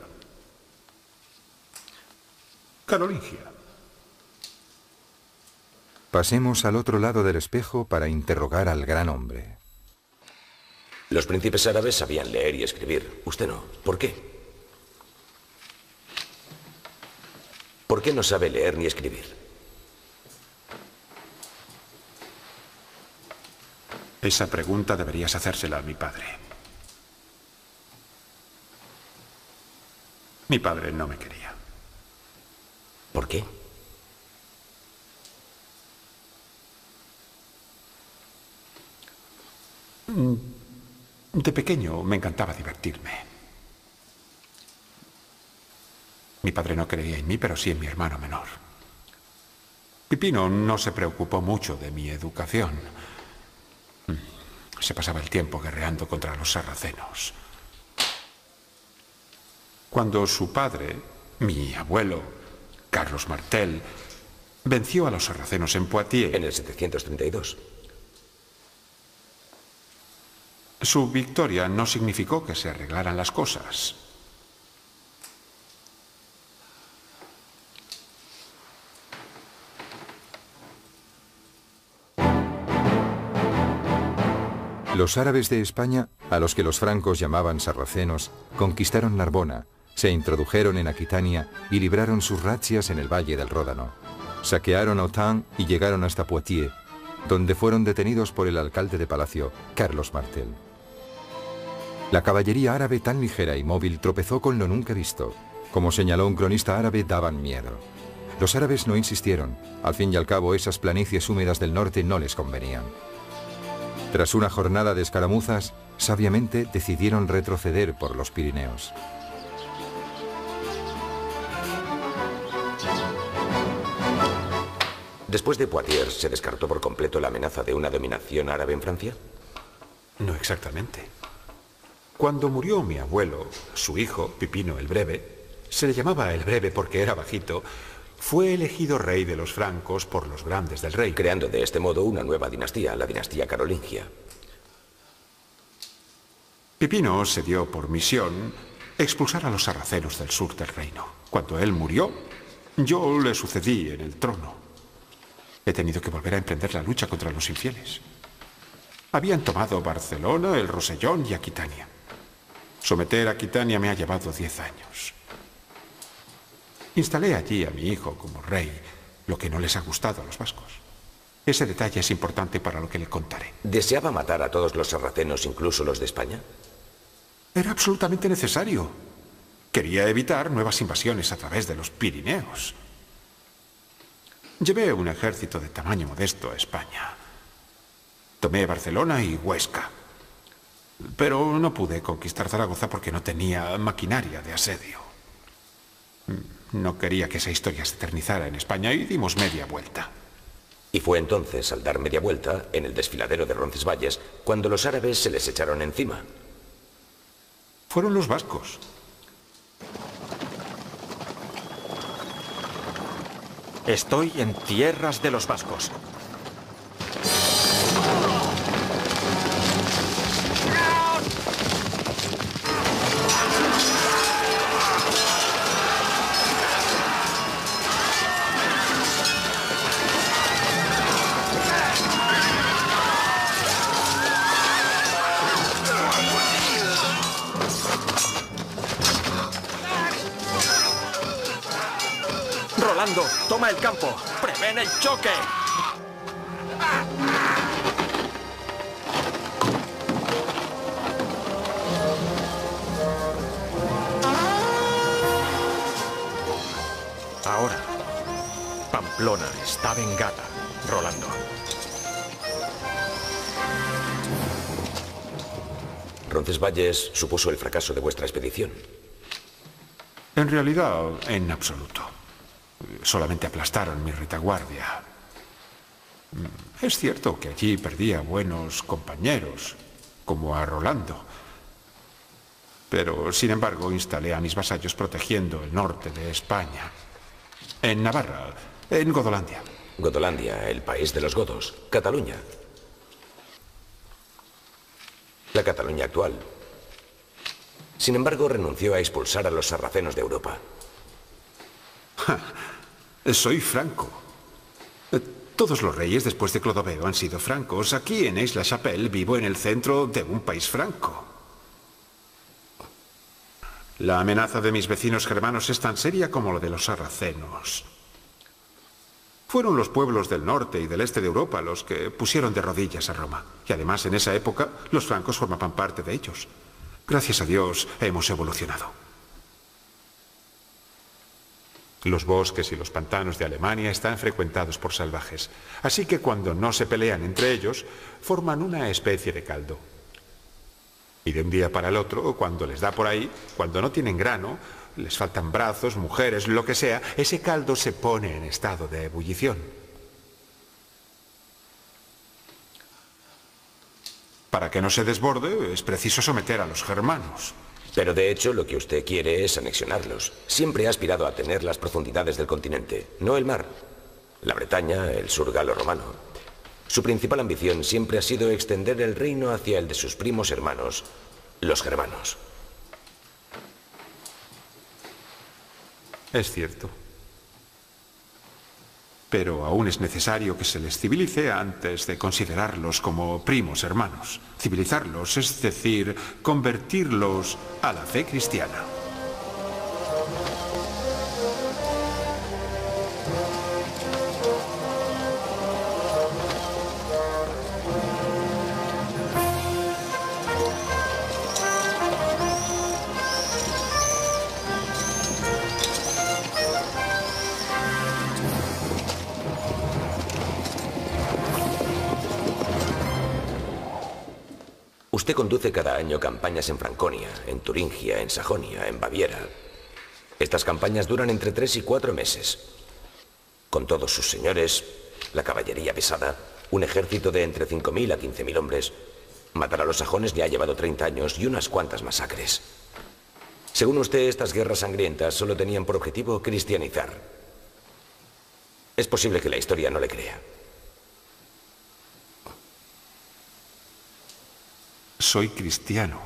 [SPEAKER 4] Carolingia.
[SPEAKER 3] Pasemos al otro lado del espejo para interrogar al gran hombre.
[SPEAKER 2] Los príncipes árabes sabían leer y escribir. Usted no. ¿Por qué? ¿Por qué no sabe leer ni escribir?
[SPEAKER 4] Esa pregunta deberías hacérsela a mi padre. Mi padre no me quería.
[SPEAKER 2] ¿Por qué?
[SPEAKER 4] De pequeño me encantaba divertirme. Mi padre no creía en mí, pero sí en mi hermano menor. Pipino no se preocupó mucho de mi educación. Se pasaba el tiempo guerreando contra los sarracenos. Cuando su padre, mi abuelo, Carlos Martel, venció a los sarracenos en Poitiers...
[SPEAKER 2] En el setecientos treinta y dos.
[SPEAKER 4] Su victoria no significó que se arreglaran las cosas.
[SPEAKER 3] Los árabes de España, a los que los francos llamaban sarracenos, conquistaron Narbona, se introdujeron en Aquitania y libraron sus razzias en el Valle del Ródano. Saquearon Autun y llegaron hasta Poitiers, donde fueron detenidos por el alcalde de palacio, Carlos Martel. La caballería árabe tan ligera y móvil tropezó con lo nunca visto. Como señaló un cronista árabe, daban miedo. Los árabes no insistieron. Al fin y al cabo, esas planicies húmedas del norte no les convenían. Tras una jornada de escaramuzas, sabiamente decidieron retroceder por los Pirineos.
[SPEAKER 2] Después de Poitiers, ¿se descartó por completo la amenaza de una dominación árabe en Francia?
[SPEAKER 4] No exactamente. Cuando murió mi abuelo, su hijo, Pipino el Breve, se le llamaba el Breve porque era bajito, fue elegido rey de los francos por los grandes del reino.
[SPEAKER 2] Creando de este modo una nueva dinastía, la dinastía carolingia.
[SPEAKER 4] Pipino se dio por misión expulsar a los sarracenos del sur del reino. Cuando él murió, yo le sucedí en el trono. He tenido que volver a emprender la lucha contra los infieles. Habían tomado Barcelona, el Rosellón y Aquitania. Someter a Aquitania me ha llevado diez años. Instalé allí a mi hijo como rey, lo que no les ha gustado a los vascos. Ese detalle es importante para lo que le contaré.
[SPEAKER 2] ¿Deseaba matar a todos los sarracenos, incluso los de España?
[SPEAKER 4] Era absolutamente necesario. Quería evitar nuevas invasiones a través de los Pirineos. Llevé un ejército de tamaño modesto a España. Tomé Barcelona y Huesca. Pero no pude conquistar Zaragoza porque no tenía maquinaria de asedio. No quería que esa historia se eternizara en España y dimos media vuelta.
[SPEAKER 2] Y fue entonces, al dar media vuelta, en el desfiladero de Roncesvalles, cuando los árabes se les echaron encima.
[SPEAKER 4] Fueron los vascos.
[SPEAKER 5] Estoy en tierras de los vascos. Rolando, toma el campo. ¡Prevén el choque! Ahora, Pamplona está vengada, Rolando.
[SPEAKER 2] Roncesvalles supuso el fracaso de vuestra expedición.
[SPEAKER 4] En realidad, en absoluto. Solamente aplastaron mi retaguardia. Es cierto que allí perdí a buenos compañeros, como a Rolando. Pero, sin embargo, instalé a mis vasallos protegiendo el norte de España. En Navarra, en Godolandia.
[SPEAKER 2] Godolandia, el país de los godos. Cataluña. la Cataluña actual. Sin embargo, renunció a expulsar a los sarracenos de Europa.
[SPEAKER 4] Ja, soy franco. Todos los reyes después de Clodoveo han sido francos. Aquí en Aix-la-Chapelle vivo en el centro de un país franco. La amenaza de mis vecinos germanos es tan seria como la de los sarracenos. Fueron los pueblos del norte y del este de Europa los que pusieron de rodillas a Roma. Y además, en esa época, los francos formaban parte de ellos. Gracias a Dios, hemos evolucionado. Los bosques y los pantanos de Alemania están frecuentados por salvajes. Así que cuando no se pelean entre ellos, forman una especie de caldo. Y de un día para el otro, cuando les da por ahí, cuando no tienen grano, les faltan brazos, mujeres, lo que sea, ese caldo se pone en estado de ebullición. Para que no se desborde, es preciso someter a los germanos.
[SPEAKER 2] Pero de hecho, lo que usted quiere es anexionarlos. Siempre ha aspirado a tener las profundidades del continente, no el mar. La Bretaña, el sur galo-romano. Su principal ambición siempre ha sido extender el reino hacia el de sus primos hermanos, los germanos.
[SPEAKER 4] Es cierto. Pero aún es necesario que se les civilice antes de considerarlos como primos hermanos. Civilizarlos, es decir, convertirlos a la fe cristiana.
[SPEAKER 2] Usted conduce cada año campañas en Franconia, en Turingia, en Sajonia, en Baviera. Estas campañas duran entre tres y cuatro meses. Con todos sus señores, la caballería pesada, un ejército de entre cinco mil a quince mil hombres. Matar a los sajones le ha llevado treinta años y unas cuantas masacres. Según usted, estas guerras sangrientas solo tenían por objetivo cristianizar. Es posible que la historia no le crea.
[SPEAKER 4] Soy cristiano.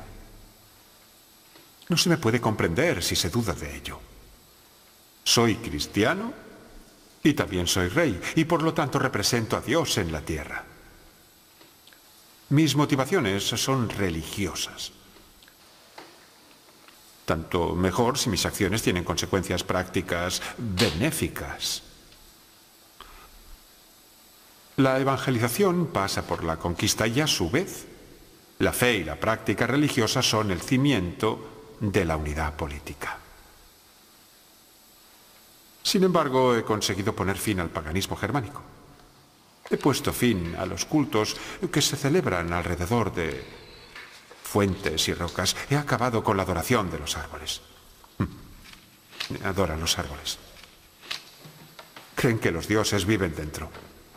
[SPEAKER 4] No se me puede comprender si se duda de ello. Soy cristiano y también soy rey, y por lo tanto represento a Dios en la tierra. Mis motivaciones son religiosas. Tanto mejor si mis acciones tienen consecuencias prácticas benéficas. La evangelización pasa por la conquista y a su vez la fe y la práctica religiosa son el cimiento de la unidad política. Sin embargo, he conseguido poner fin al paganismo germánico. He puesto fin a los cultos que se celebran alrededor de fuentes y rocas. He acabado con la adoración de los árboles. Adoran los árboles. Creen que los dioses viven dentro.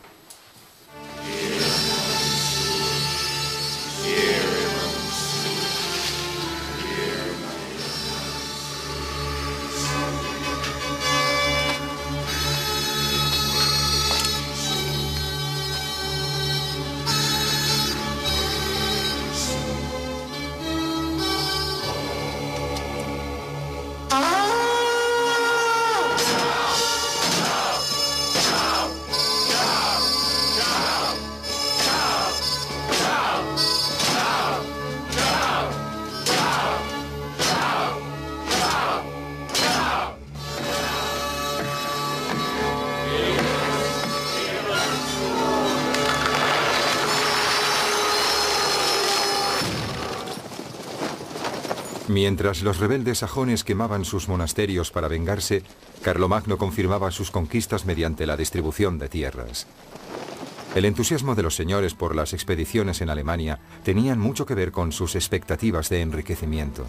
[SPEAKER 3] Mientras los rebeldes sajones quemaban sus monasterios para vengarse, Carlomagno confirmaba sus conquistas mediante la distribución de tierras. El entusiasmo de los señores por las expediciones en Alemania tenían mucho que ver con sus expectativas de enriquecimiento.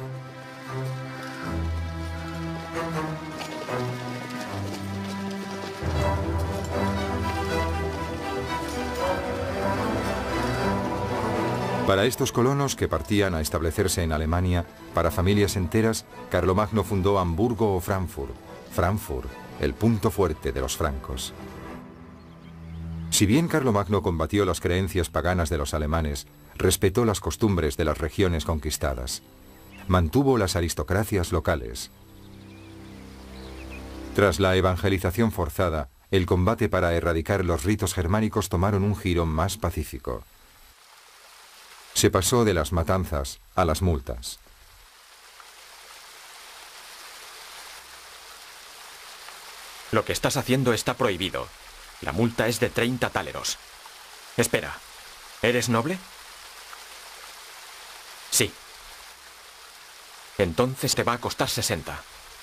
[SPEAKER 3] Para estos colonos que partían a establecerse en Alemania, para familias enteras, Carlomagno fundó Hamburgo o Frankfurt, Frankfurt, el punto fuerte de los francos. Si bien Carlomagno combatió las creencias paganas de los alemanes, respetó las costumbres de las regiones conquistadas. Mantuvo las aristocracias locales. Tras la evangelización forzada, el combate para erradicar los ritos germánicos tomaron un giro más pacífico. Se pasó de las matanzas a las multas.
[SPEAKER 5] Lo que estás haciendo está prohibido. La multa es de treinta táleros. Espera, ¿eres noble? Sí. Entonces te va a costar sesenta.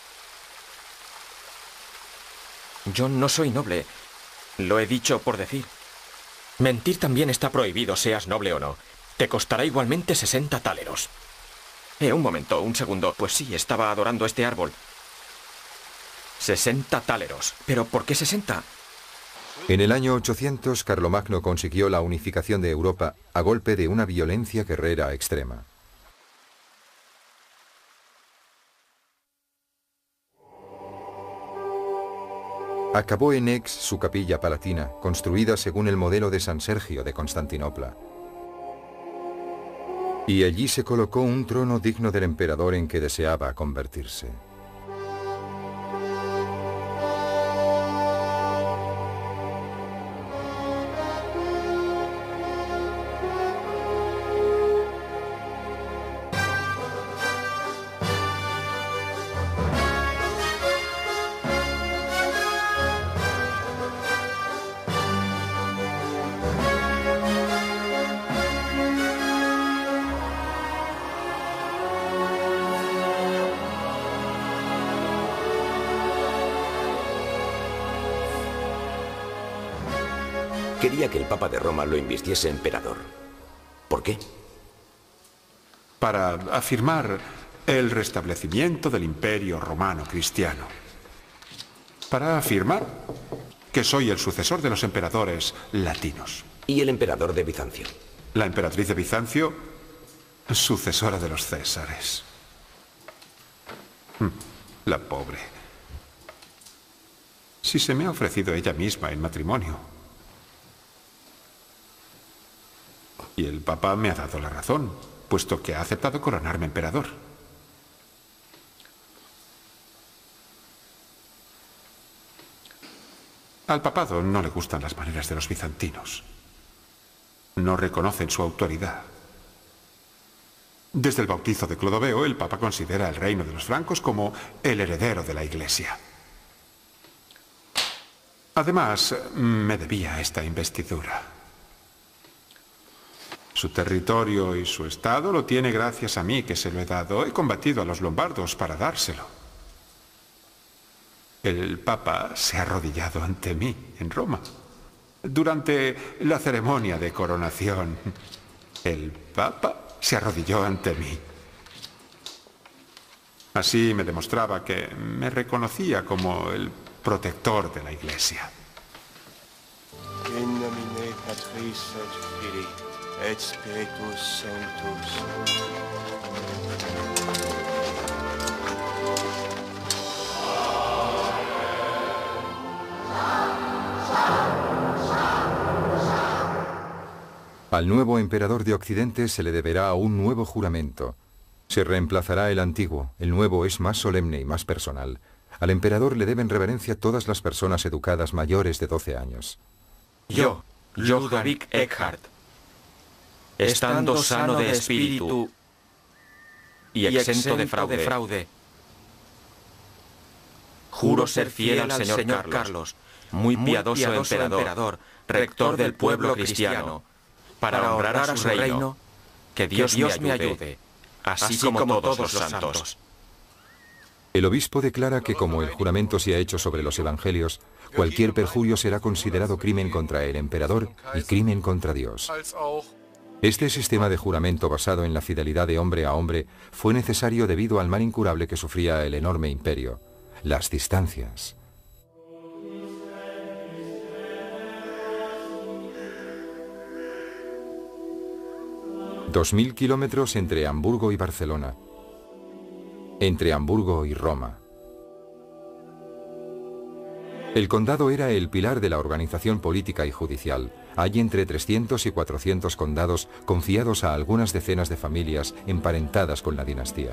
[SPEAKER 5] Yo no soy noble. Lo he dicho por decir. Mentir también está prohibido, seas noble o no. Te costará igualmente sesenta táleros. Eh, un momento, un segundo. Pues sí, estaba adorando este árbol. sesenta táleros. ¿Pero por qué sesenta?
[SPEAKER 3] En el año ochocientos, Carlomagno consiguió la unificación de Europa a golpe de una violencia guerrera extrema. Acabó en Aix su capilla palatina, construida según el modelo de San Sergio de Constantinopla. Y allí se colocó un trono digno del emperador en que deseaba convertirse.
[SPEAKER 2] Quería que el Papa de Roma lo invistiese emperador. ¿Por qué?
[SPEAKER 1] Para afirmar el restablecimiento del Imperio Romano Cristiano. Para afirmar que soy el sucesor de los emperadores latinos.
[SPEAKER 2] ¿Y el emperador de Bizancio?
[SPEAKER 1] La emperatriz de Bizancio, sucesora de los Césares. La pobre. Si se me ha ofrecido ella misma en matrimonio. Y el Papa me ha dado la razón, puesto que ha aceptado coronarme emperador. Al papado no le gustan las maneras de los bizantinos. No reconocen su autoridad. Desde el bautizo de Clodoveo, el Papa considera el reino de los francos como el heredero de la Iglesia. Además, me debía esta investidura. Su territorio y su estado lo tiene gracias a mí, que se lo he dado. He combatido a los lombardos para dárselo. El Papa se ha arrodillado ante mí en Roma. Durante la ceremonia de coronación, el Papa se arrodilló ante mí. Así me demostraba que me reconocía como el protector de la Iglesia.
[SPEAKER 7] In nomine Patris et Filii et Spiritus Sanctus.
[SPEAKER 3] Al nuevo emperador de Occidente se le deberá un nuevo juramento. Se reemplazará el antiguo, el nuevo es más solemne y más personal. Al emperador le deben reverencia todas las personas educadas mayores de doce años.
[SPEAKER 5] Yo, Ludovic Eckhart, estando sano de espíritu y exento de fraude, juro ser fiel al señor Carlos, muy piadoso emperador, rector del pueblo cristiano, para honrar a su reino, que Dios me ayude, así como todos los santos.
[SPEAKER 3] El obispo declara que como el juramento se ha hecho sobre los evangelios, cualquier perjurio será considerado crimen contra el emperador y crimen contra Dios. Este sistema de juramento basado en la fidelidad de hombre a hombre fue necesario debido al mal incurable que sufría el enorme imperio, las distancias. Dos mil kilómetros entre Hamburgo y Barcelona. Entre Hamburgo y Roma. El condado era el pilar de la organización política y judicial. hay entre trescientos y cuatrocientos condados confiados a algunas decenas de familias emparentadas con la dinastía.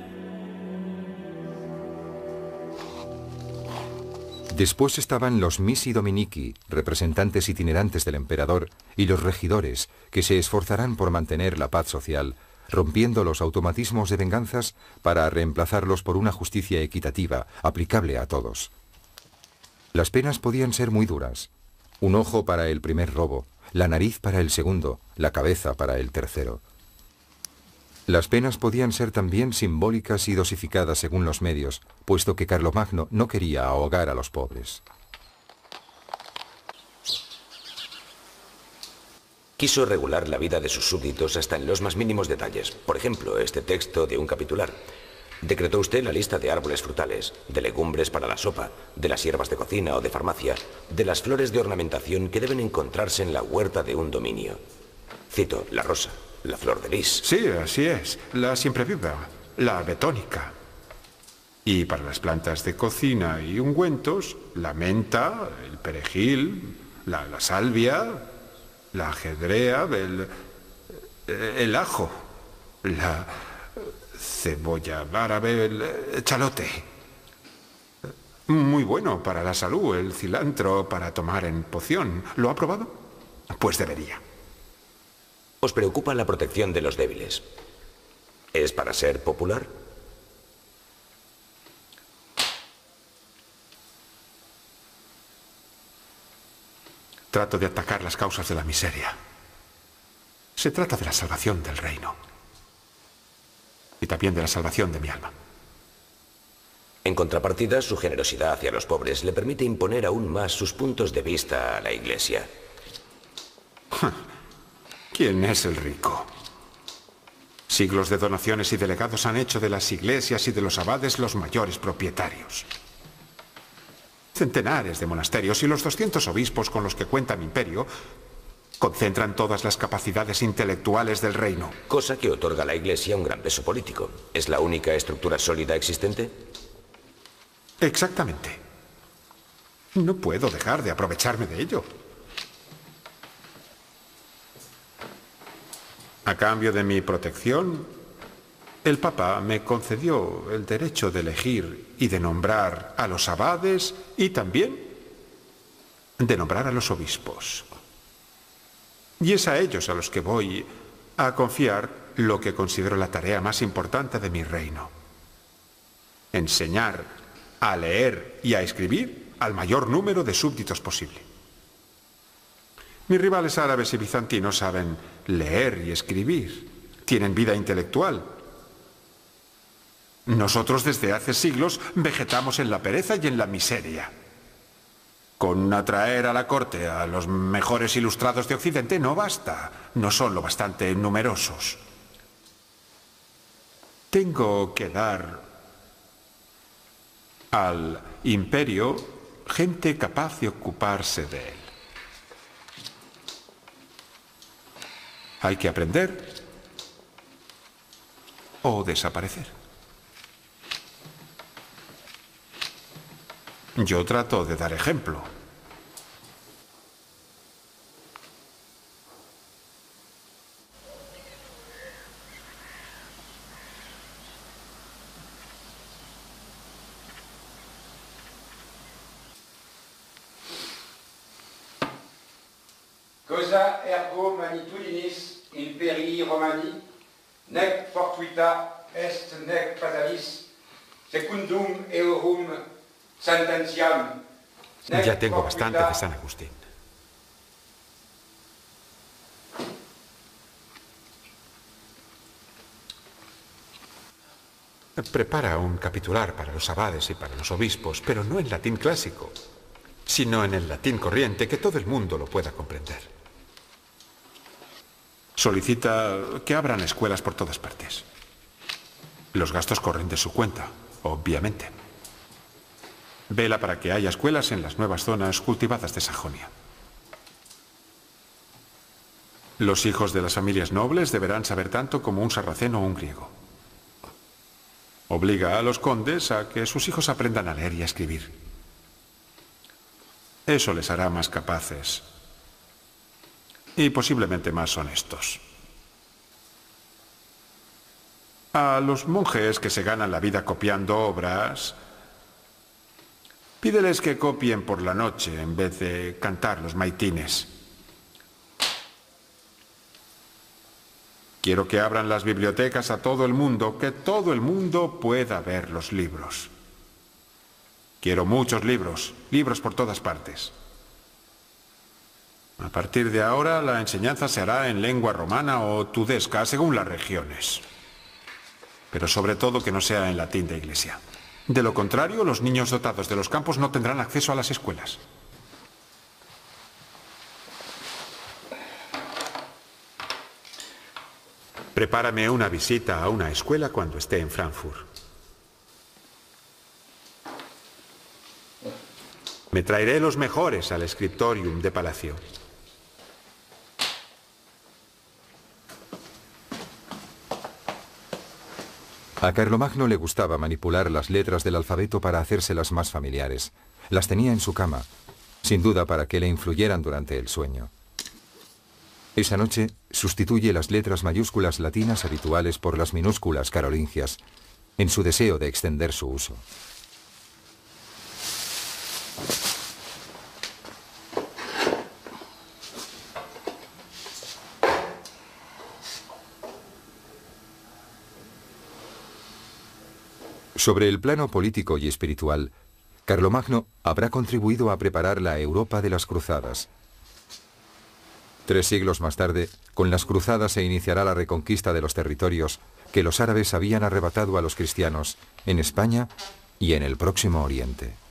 [SPEAKER 3] Después estaban los missi dominici, representantes itinerantes del emperador, y los regidores, que se esforzarán por mantener la paz social, rompiendo los automatismos de venganzas para reemplazarlos por una justicia equitativa, aplicable a todos. Las penas podían ser muy duras. Un ojo para el primer robo, la nariz para el segundo, la cabeza para el tercero. Las penas podían ser también simbólicas y dosificadas según los medios, puesto que Carlomagno no quería ahogar a los pobres.
[SPEAKER 2] Quiso regular la vida de sus súbditos hasta en los más mínimos detalles. Por ejemplo, este texto de un capitular. Decretó usted la lista de árboles frutales, de legumbres para la sopa, de las hierbas de cocina o de farmacia, de las flores de ornamentación que deben encontrarse en la huerta de un dominio. Cito, la rosa, la flor de lis.
[SPEAKER 4] Sí, así es. La siempre viva, la betónica. Y para las plantas de cocina y ungüentos, la menta, el perejil, la, la salvia, la ajedrea, el, el ajo, la cebolla árabe, el chalote. Muy bueno para la salud, el cilantro para tomar en poción. ¿Lo ha probado? Pues debería.
[SPEAKER 2] Os preocupa la protección de los débiles. ¿Es para ser popular?
[SPEAKER 4] Trato de atacar las causas de la miseria. Se trata de la salvación del reino. Y también de la salvación de mi alma.
[SPEAKER 2] En contrapartida, su generosidad hacia los pobres le permite imponer aún más sus puntos de vista a la Iglesia.
[SPEAKER 4] ¿Quién es el rico? Siglos de donaciones y delegados han hecho de las iglesias y de los abades los mayores propietarios. Centenares de monasterios y los doscientos obispos con los que cuenta mi imperio concentran todas las capacidades intelectuales del reino.
[SPEAKER 2] Cosa que otorga a la Iglesia un gran peso político. ¿Es la única estructura sólida existente?
[SPEAKER 4] Exactamente. No puedo dejar de aprovecharme de ello. A cambio de mi protección, el Papa me concedió el derecho de elegir y de nombrar a los abades y también de nombrar a los obispos. Y es a ellos a los que voy a confiar lo que considero la tarea más importante de mi reino. Enseñar a leer y a escribir al mayor número de súbditos posible. Mis rivales árabes y bizantinos saben leer y escribir. Tienen vida intelectual. Nosotros desde hace siglos vegetamos en la pereza y en la miseria. Con atraer a la corte a los mejores ilustrados de Occidente no basta. No son lo bastante numerosos. Tengo que dar al imperio gente capaz de ocuparse de él. Hay que aprender o desaparecer. Yo trato de dar ejemplo.
[SPEAKER 8] Cosa ergo manitudinis imperii Romani, nec fortuita est nec fatalis, secundum eorum sententiam.
[SPEAKER 1] Ya tengo bastante de San Agustín. Prepara un capitular para los abades y para los obispos, pero no en latín clásico, sino en el latín corriente, que todo el mundo lo pueda comprender.
[SPEAKER 4] Solicita que abran escuelas por todas partes. Los gastos corren de su cuenta, obviamente. Vela para que haya escuelas en las nuevas zonas cultivadas de Sajonia. Los hijos de las familias nobles deberán saber tanto como un sarraceno o un griego. Obliga a los condes a que sus hijos aprendan a leer y a escribir. Eso les hará más capaces y posiblemente más honestos. A los monjes que se ganan la vida copiando obras, pídeles que copien por la noche en vez de cantar los maitines. Quiero que abran las bibliotecas a todo el mundo, que todo el mundo pueda ver los libros. Quiero muchos libros, libros por todas partes. A partir de ahora, la enseñanza se hará en lengua romana o tudesca, según las regiones. Pero sobre todo que no sea en latín de iglesia. De lo contrario, los niños dotados de los campos no tendrán acceso a las escuelas. Prepárame una visita a una escuela cuando esté en Frankfurt. Me traeré los mejores al scriptorium de palacio.
[SPEAKER 3] A Carlomagno le gustaba manipular las letras del alfabeto para hacérselas más familiares. Las tenía en su cama, sin duda para que le influyeran durante el sueño. Esa noche sustituye las letras mayúsculas latinas habituales por las minúsculas carolingias, en su deseo de extender su uso. Sobre el plano político y espiritual, Carlomagno habrá contribuido a preparar la Europa de las cruzadas. Tres siglos más tarde, con las cruzadas se iniciará la reconquista de los territorios que los árabes habían arrebatado a los cristianos en España y en el Próximo Oriente.